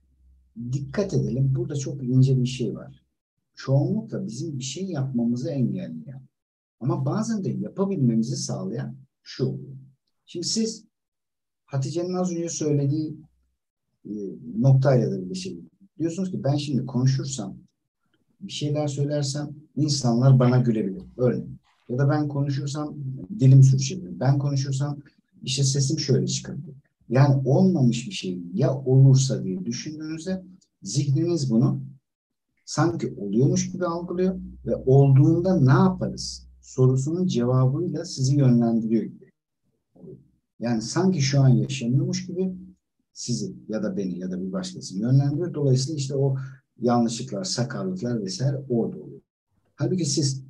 dikkat edelim. Burada çok ince bir şey var. Çoğunlukla bizim bir şey yapmamızı engelleyen ama bazen de yapabilmemizi sağlayan şu oluyor. Şimdi siz Hatice'nin az önce söylediği e, noktayla da bir şey diyorsunuz ki ben şimdi konuşursam bir şeyler söylersem insanlar bana gülebilir. Örneğin. Ya da ben konuşursam dilim sürçebilir. Ben konuşursam işte sesim şöyle çıkabilir. Yani olmamış bir şey ya olursa diye düşündüğünüzde zihniniz bunu sanki oluyormuş gibi algılıyor ve olduğunda ne yaparız sorusunun cevabıyla sizi yönlendiriyor gibi. Yani sanki şu an yaşanıyormuş gibi sizi ya da beni ya da bir başkasını yönlendiriyor. Dolayısıyla işte o yanlışlıklar, sakarlıklar vesaire orada oluyor. Halbuki siz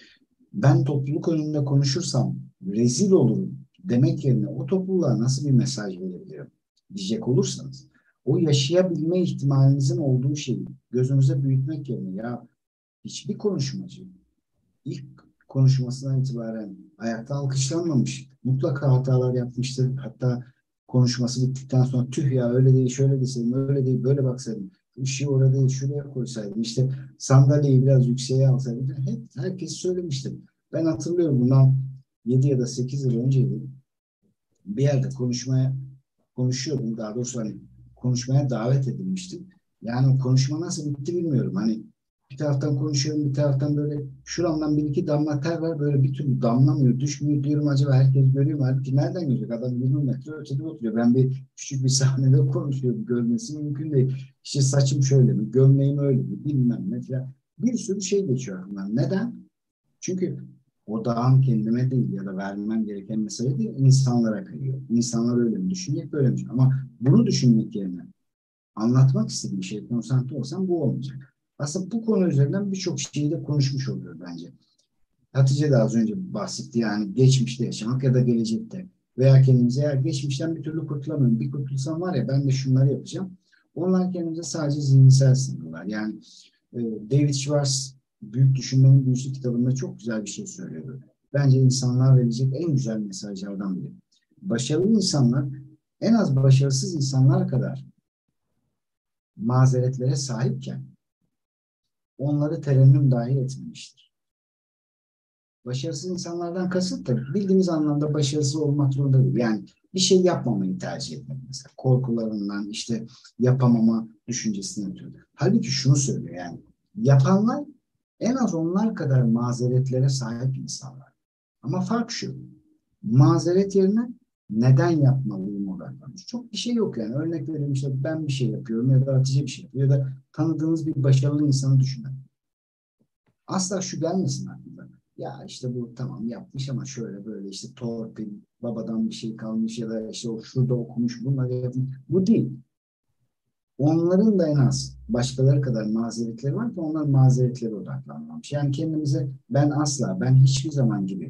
ben topluluk önünde konuşursam rezil olurum demek yerine o topluluğa nasıl bir mesaj verebilirim diyecek olursanız o yaşayabilme ihtimalinizin olduğu şeyi gözünüze büyütmek yerine ya hiçbir konuşmacı ilk konuşmasından itibaren ayakta alkışlanmamış. Mutlaka hatalar yapmıştır. Hatta konuşması bittikten sonra tüh ya öyle değil, şöyle deseydim, öyle değil, böyle baksaydım. Işığı orada değil, şuraya koysaydım. İşte sandalyeyi biraz yükseğe alsaydım. Hep herkes söylemiştir. Ben hatırlıyorum bundan yedi ya da sekiz yıl önceydi. Bir yerde konuşmaya konuşuyordum. Daha doğrusu hani konuşmaya davet edilmiştim. Yani o konuşma nasıl bitti bilmiyorum. Hani bir taraftan konuşuyorum, bir taraftan böyle şuramdan bir iki damla ter var. Böyle bir türlü damlamıyor, düşmüyor diyorum. Acaba herkes görüyor mu? Halbuki nereden görecek? Adam yirmi metre ötede oturuyor. Ben bir küçük bir sahnede konuşuyorum. Görmesi mümkün değil. İşte saçım şöyle mi? Gömleğim öyle mi? Bilmem ne falan. Bir sürü şey geçiyor aklımdan. Neden? Çünkü odağım kendime değil ya da vermem gereken mesele değil, insanlara kayıyor. İnsanlar öyle mi düşünecek, böyle mi? Ama bunu düşünmek yerine anlatmak istediğim şey konsantre olsam bu olmayacak. Aslında bu konu üzerinden birçok şeyi de konuşmuş oluyor bence. Hatice de az önce bahsetti yani geçmişte yaşamak ya da gelecekte veya kendimize eğer geçmişten bir türlü kurtulamıyorum. Bir kurtulsam var ya ben de şunları yapacağım. Onlar kendimize sadece zihinsel sınırlar. Yani e, David Schwartz Büyük Düşünmenin Büyüsü kitabında çok güzel bir şey söylüyor. Bence insanlar verecek en güzel mesajlardan biri. Başarılı insanlar en az başarısız insanlar kadar mazeretlere sahipken onları terennüm dahi etmemiştir. Başarısız insanlardan kasıt da bildiğimiz anlamda başarısız olmak zorunda değil. Yani bir şey yapmamayı tercih etmek mesela. Korkularından işte yapamama düşüncesinden ötürü. Halbuki şunu söylüyor yani yapanlar en az onlar kadar mazeretlere sahip insanlar. Ama fark şu. Mazeret yerine neden yapmalıyım odaklanmış. Çok bir şey yok yani. Örnek vereyim işte ben bir şey yapıyorum ya da Hatice bir şey yapıyor ya da tanıdığınız bir başarılı insanı düşünün. Asla şu gelmesin aklına. Ya işte bu tamam yapmış ama şöyle böyle işte torpil, babadan bir şey kalmış ya da işte o şurada okumuş bunları yapmış. Bu değil. Onların da en az başkaları kadar mazeretleri var ki onlar mazeretlere odaklanmamış. Yani kendimize ben asla, ben hiçbir zaman gibi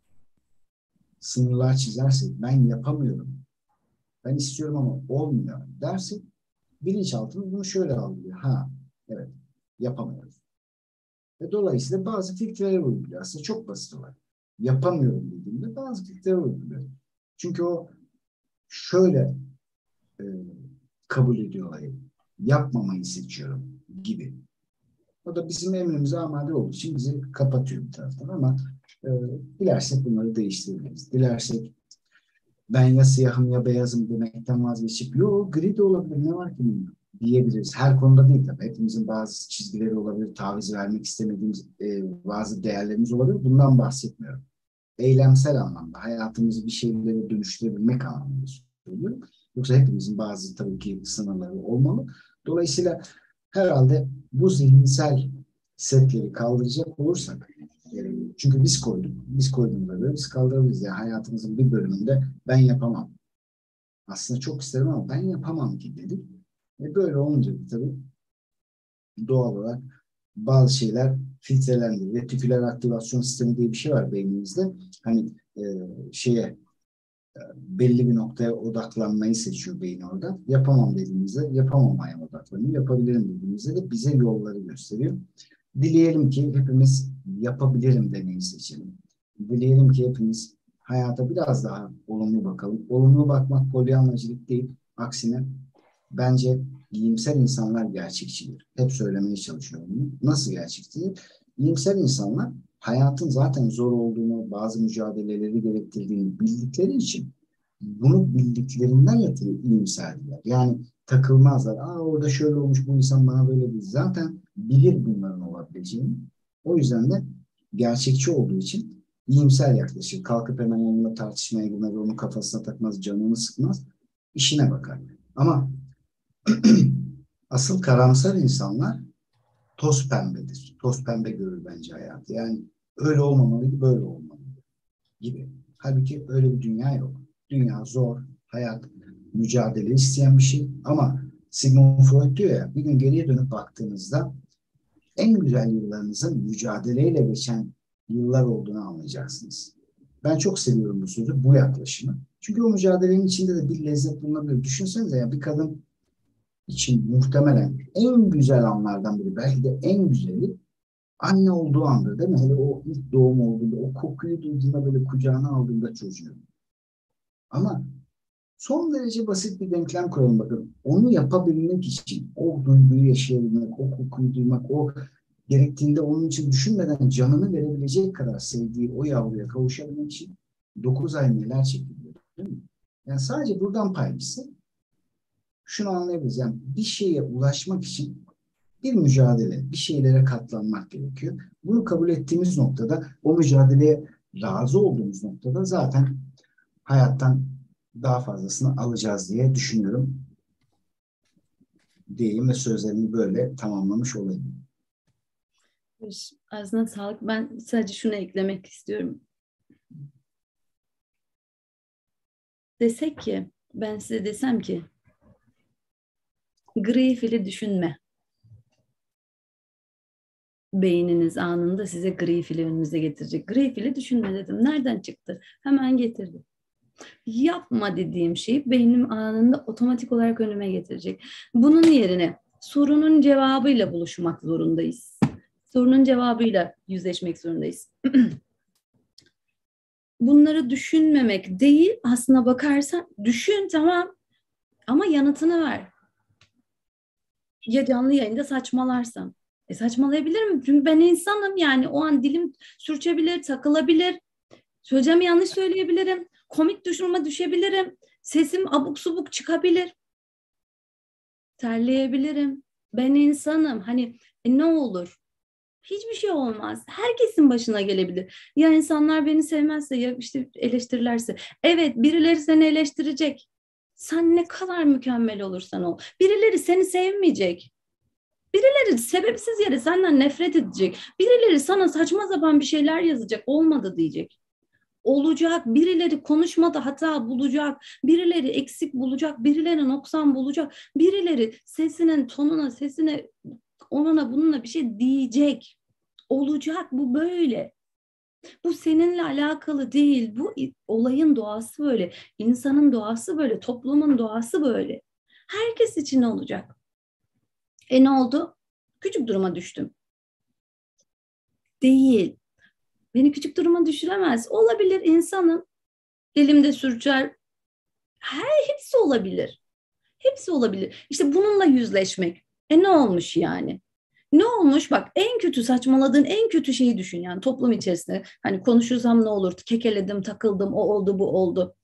sınırlar çizersek ben yapamıyorum. Ben istiyorum ama olmuyor dersek bilinçaltımız bunu şöyle algılıyor. Ha evet yapamıyoruz. Ve dolayısıyla bazı filtreler uyguluyor. Aslında çok basit olarak. Yapamıyorum dediğimde bazı filtreler uyguluyor. Çünkü o şöyle e, kabul ediyor olayı. Yapmamayı seçiyorum gibi. O da bizim emrimize amade olduğu için bizi kapatıyor bir taraftan ama e, dilersek bunları değiştirebiliriz. Dilersek ben ya siyahım ya beyazım demekten vazgeçip yo gri de olabilir ne var ki bunda diyebiliriz. Her konuda değil tabii. Hepimizin bazı çizgileri olabilir, taviz vermek istemediğimiz e, bazı değerlerimiz olabilir. Bundan bahsetmiyorum. Eylemsel anlamda hayatımızı bir şeylere dönüştürebilmek anlamında söylüyorum. Yoksa hepimizin bazı tabii ki sınırları olmalı. Dolayısıyla herhalde bu zihinsel setleri kaldıracak olursak e, çünkü biz koyduk. Biz koyduğumuzda biz kaldırabiliriz. Yani hayatımızın bir bölümünde ben yapamam. Aslında çok isterim ama ben yapamam ki dedik. Ve böyle olunca tabii doğal olarak bazı şeyler filtrelendi. Retiküler aktivasyon sistemi diye bir şey var beynimizde. Hani e, şeye belli bir noktaya odaklanmayı seçiyor beyin orada. Yapamam dediğimizde yapamamaya odaklanıyor. Yapabilirim dediğimizde de bize yolları gösteriyor. Dileyelim ki hepimiz yapabilirim demeyi seçelim. Dileyelim ki hepimiz hayata biraz daha olumlu bakalım. Olumlu bakmak polyanlacılık değil. Aksine bence iyimser insanlar gerçekçidir. Hep söylemeye çalışıyorum bunu. Nasıl gerçekçidir? İyimser insanlar hayatın zaten zor olduğunu, bazı mücadeleleri gerektirdiğini bildikleri için bunu bildiklerinden ötürü iyimserdiler. Yani takılmazlar. Aa orada şöyle olmuş, bu insan bana böyle değil. Zaten bilir bunların olabileceğini. O yüzden de gerçekçi olduğu için iyimser yaklaşır. Kalkıp hemen onunla tartışmaya girmez, onun kafasına takmaz, canını sıkmaz. İşine bakar. Ama asıl karamsar insanlar toz pembedir. Toz pembe görür bence hayatı. Yani öyle olmamalıydı, böyle olmalı gibi. Halbuki öyle bir dünya yok. Dünya zor, hayat mücadele isteyen bir şey. Ama Sigmund Freud diyor ya, bir gün geriye dönüp baktığınızda en güzel yıllarınızın mücadeleyle geçen yıllar olduğunu anlayacaksınız. Ben çok seviyorum bu sözü, bu yaklaşımı. Çünkü o mücadelenin içinde de bir lezzet bulunabilir. Düşünsenize ya, bir kadın için muhtemelen en güzel anlardan biri, belki de en güzeli anne olduğu anda, değil mi? Hele o ilk doğum olduğunda, o kokuyu duyduğunda, böyle kucağına aldığında çocuğu. Ama son derece basit bir denklem kuralım bakın. Onu yapabilmek için, o duyguyu yaşayabilmek, o kokuyu duymak, o gerektiğinde onun için düşünmeden canını verebilecek kadar sevdiği o yavruya kavuşabilmek için dokuz ay neler çekiliyor, değil mi? Yani sadece buradan paylısı şunu anlayabiliriz. Yani bir şeye ulaşmak için bir mücadele, bir şeylere katlanmak gerekiyor. Bunu kabul ettiğimiz noktada, o mücadeleye razı olduğumuz noktada zaten hayattan daha fazlasını alacağız diye düşünüyorum. Diyeyim ve sözlerimi böyle tamamlamış olayım. Ağzına sağlık. Ben sadece şunu eklemek istiyorum. Desek ki, ben size desem ki, gri fili düşünme. Beyniniz anında size gri fili önünüze getirecek. Gri fili düşünme dedim. Nereden çıktı? Hemen getirdi. Yapma dediğim şeyi beynim anında otomatik olarak önüme getirecek. Bunun yerine sorunun cevabıyla buluşmak zorundayız. Sorunun cevabıyla yüzleşmek zorundayız. Bunları düşünmemek değil, aslına bakarsan düşün, tamam, ama yanıtını ver. Ya canlı yayında saçmalarsam. E saçmalayabilirim çünkü ben insanım, yani o an dilim sürçebilir, takılabilir. Sözlerimi yanlış söyleyebilirim. Komik duruma düşebilirim. Sesim abuk subuk çıkabilir. Terleyebilirim. Ben insanım. Hani e, ne olur? Hiçbir şey olmaz. Herkesin başına gelebilir. Ya insanlar beni sevmezse, ya işte eleştirirlerse. Evet, birileri seni eleştirecek. Sen ne kadar mükemmel olursan ol. Birileri seni sevmeyecek. Birileri sebepsiz yere senden nefret edecek. Birileri sana saçma sapan bir şeyler yazacak. Olmadı diyecek. Olacak. Birileri konuşmada hata bulacak. Birileri eksik bulacak. Birileri noksan bulacak. Birileri sesinin tonuna, sesine, onuna bununla bir şey diyecek. Olacak. Bu böyle. Bu seninle alakalı değil. Bu olayın doğası böyle. İnsanın doğası böyle. Toplumun doğası böyle. Herkes için olacak. E ne oldu? Küçük duruma düştüm. Değil. Beni küçük duruma düşüremez. Olabilir, insanım. Elimde sürçer. Her hepsi olabilir. Hepsi olabilir. İşte bununla yüzleşmek. E ne olmuş yani? Ne olmuş? Bak, en kötü saçmaladığın en kötü şeyi düşün yani toplum içerisinde. Hani konuşursam ne olur? Kekeledim, takıldım, o oldu, bu oldu.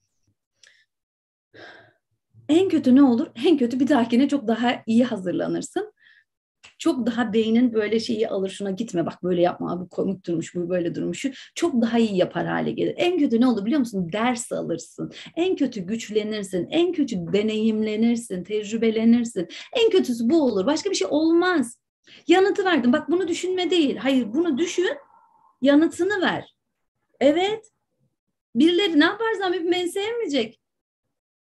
En kötü ne olur? En kötü bir dahakine çok daha iyi hazırlanırsın. Çok daha beynin böyle şeyi alır, şuna gitme, bak böyle yapma abi, komik durmuş, bu böyle durmuş. Çok daha iyi yapar hale gelir. En kötü ne olur biliyor musun? Ders alırsın. En kötü güçlenirsin. En kötü deneyimlenirsin, tecrübelenirsin. En kötüsü bu olur. Başka bir şey olmaz. Yanıtı verdim. Bak, bunu düşünme değil. Hayır, bunu düşün. Yanıtını ver. Evet. Birileri ne yaparsam hep beni sevmeyecek.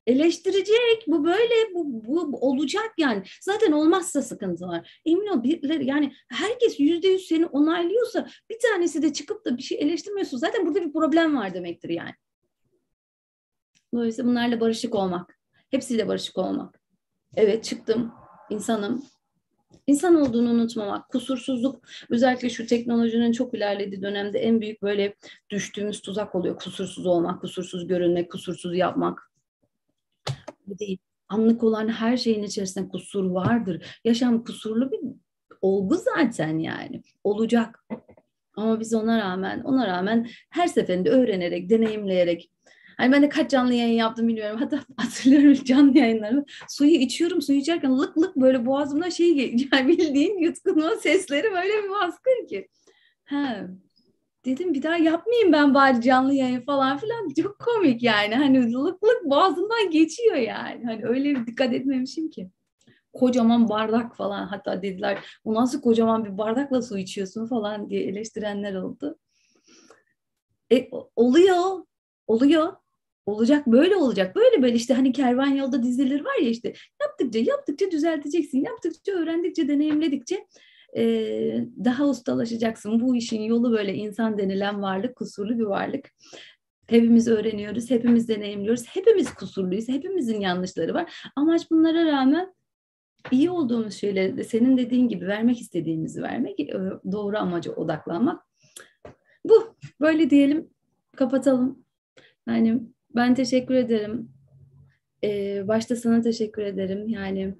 Eleştirecek. Bu böyle, bu, bu olacak yani. Zaten olmazsa sıkıntı var. Emin ol birileri, yani herkes yüzde yüz seni onaylıyorsa, bir tanesi de çıkıp da bir şey eleştirmiyorsa zaten burada bir problem var demektir yani. Dolayısıyla bunlarla barışık olmak. Hepsiyle barışık olmak. Evet, çıktım. İnsanım. İnsan olduğunu unutmamak, kusursuzluk, özellikle şu teknolojinin çok ilerlediği dönemde en büyük böyle düştüğümüz tuzak oluyor. Kusursuz olmak, kusursuz görünmek, kusursuz yapmak. Bu değil. Anlık olan her şeyin içerisinde kusur vardır. Yaşam kusurlu bir olgu zaten yani. Olacak. Ama biz ona rağmen, ona rağmen her seferinde öğrenerek, deneyimleyerek, hani ben de kaç canlı yayın yaptım bilmiyorum. Hatta hatırlıyorum canlı yayınlarımı. Suyu içiyorum, suyu içerken lık lık böyle boğazımda şey geliyor. Yani bildiğin yutkunma sesleri böyle bir baskın ki. He. Dedim bir daha yapmayayım ben bari canlı yayın falan filan. Çok komik yani. Hani lık lık boğazımdan geçiyor yani. Hani öyle bir dikkat etmemişim ki. Kocaman bardak falan, hatta dediler o nasıl kocaman bir bardakla su içiyorsun falan diye eleştirenler oldu. E, oluyor, oluyor, olacak, böyle olacak, böyle böyle işte hani kervan yolda dizilir var ya, işte yaptıkça yaptıkça düzelteceksin, yaptıkça öğrendikçe deneyimledikçe e, daha ustalaşacaksın. Bu işin yolu böyle, insan denilen varlık kusurlu bir varlık. Hepimiz öğreniyoruz, hepimiz deneyimliyoruz, hepimiz kusurluyuz, hepimizin yanlışları var. Amaç bunlara rağmen iyi olduğumuz şeyleri de senin dediğin gibi vermek istediğimizi vermek, doğru amaca odaklanmak. Bu, böyle diyelim, kapatalım. Yani ben teşekkür ederim. Ee, başta sana teşekkür ederim. Yani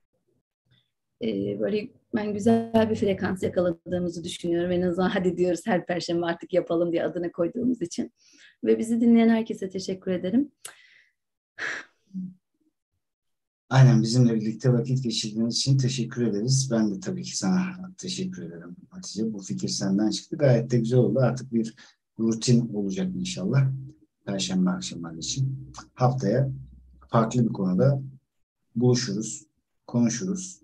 e, böyle ben güzel bir frekans yakaladığımızı düşünüyorum. En azından hadi diyoruz her Perşembe artık yapalım diye adını koyduğumuz için. Ve bizi dinleyen herkese teşekkür ederim. Aynen, bizimle birlikte vakit geçirdiğiniz için teşekkür ederiz. Ben de tabii ki sana teşekkür ederim Hatice. Bu fikir senden çıktı. Gayet de güzel oldu. Artık bir rutin olacak inşallah. Perşembe akşamları için. Haftaya farklı bir konuda buluşuruz, konuşuruz.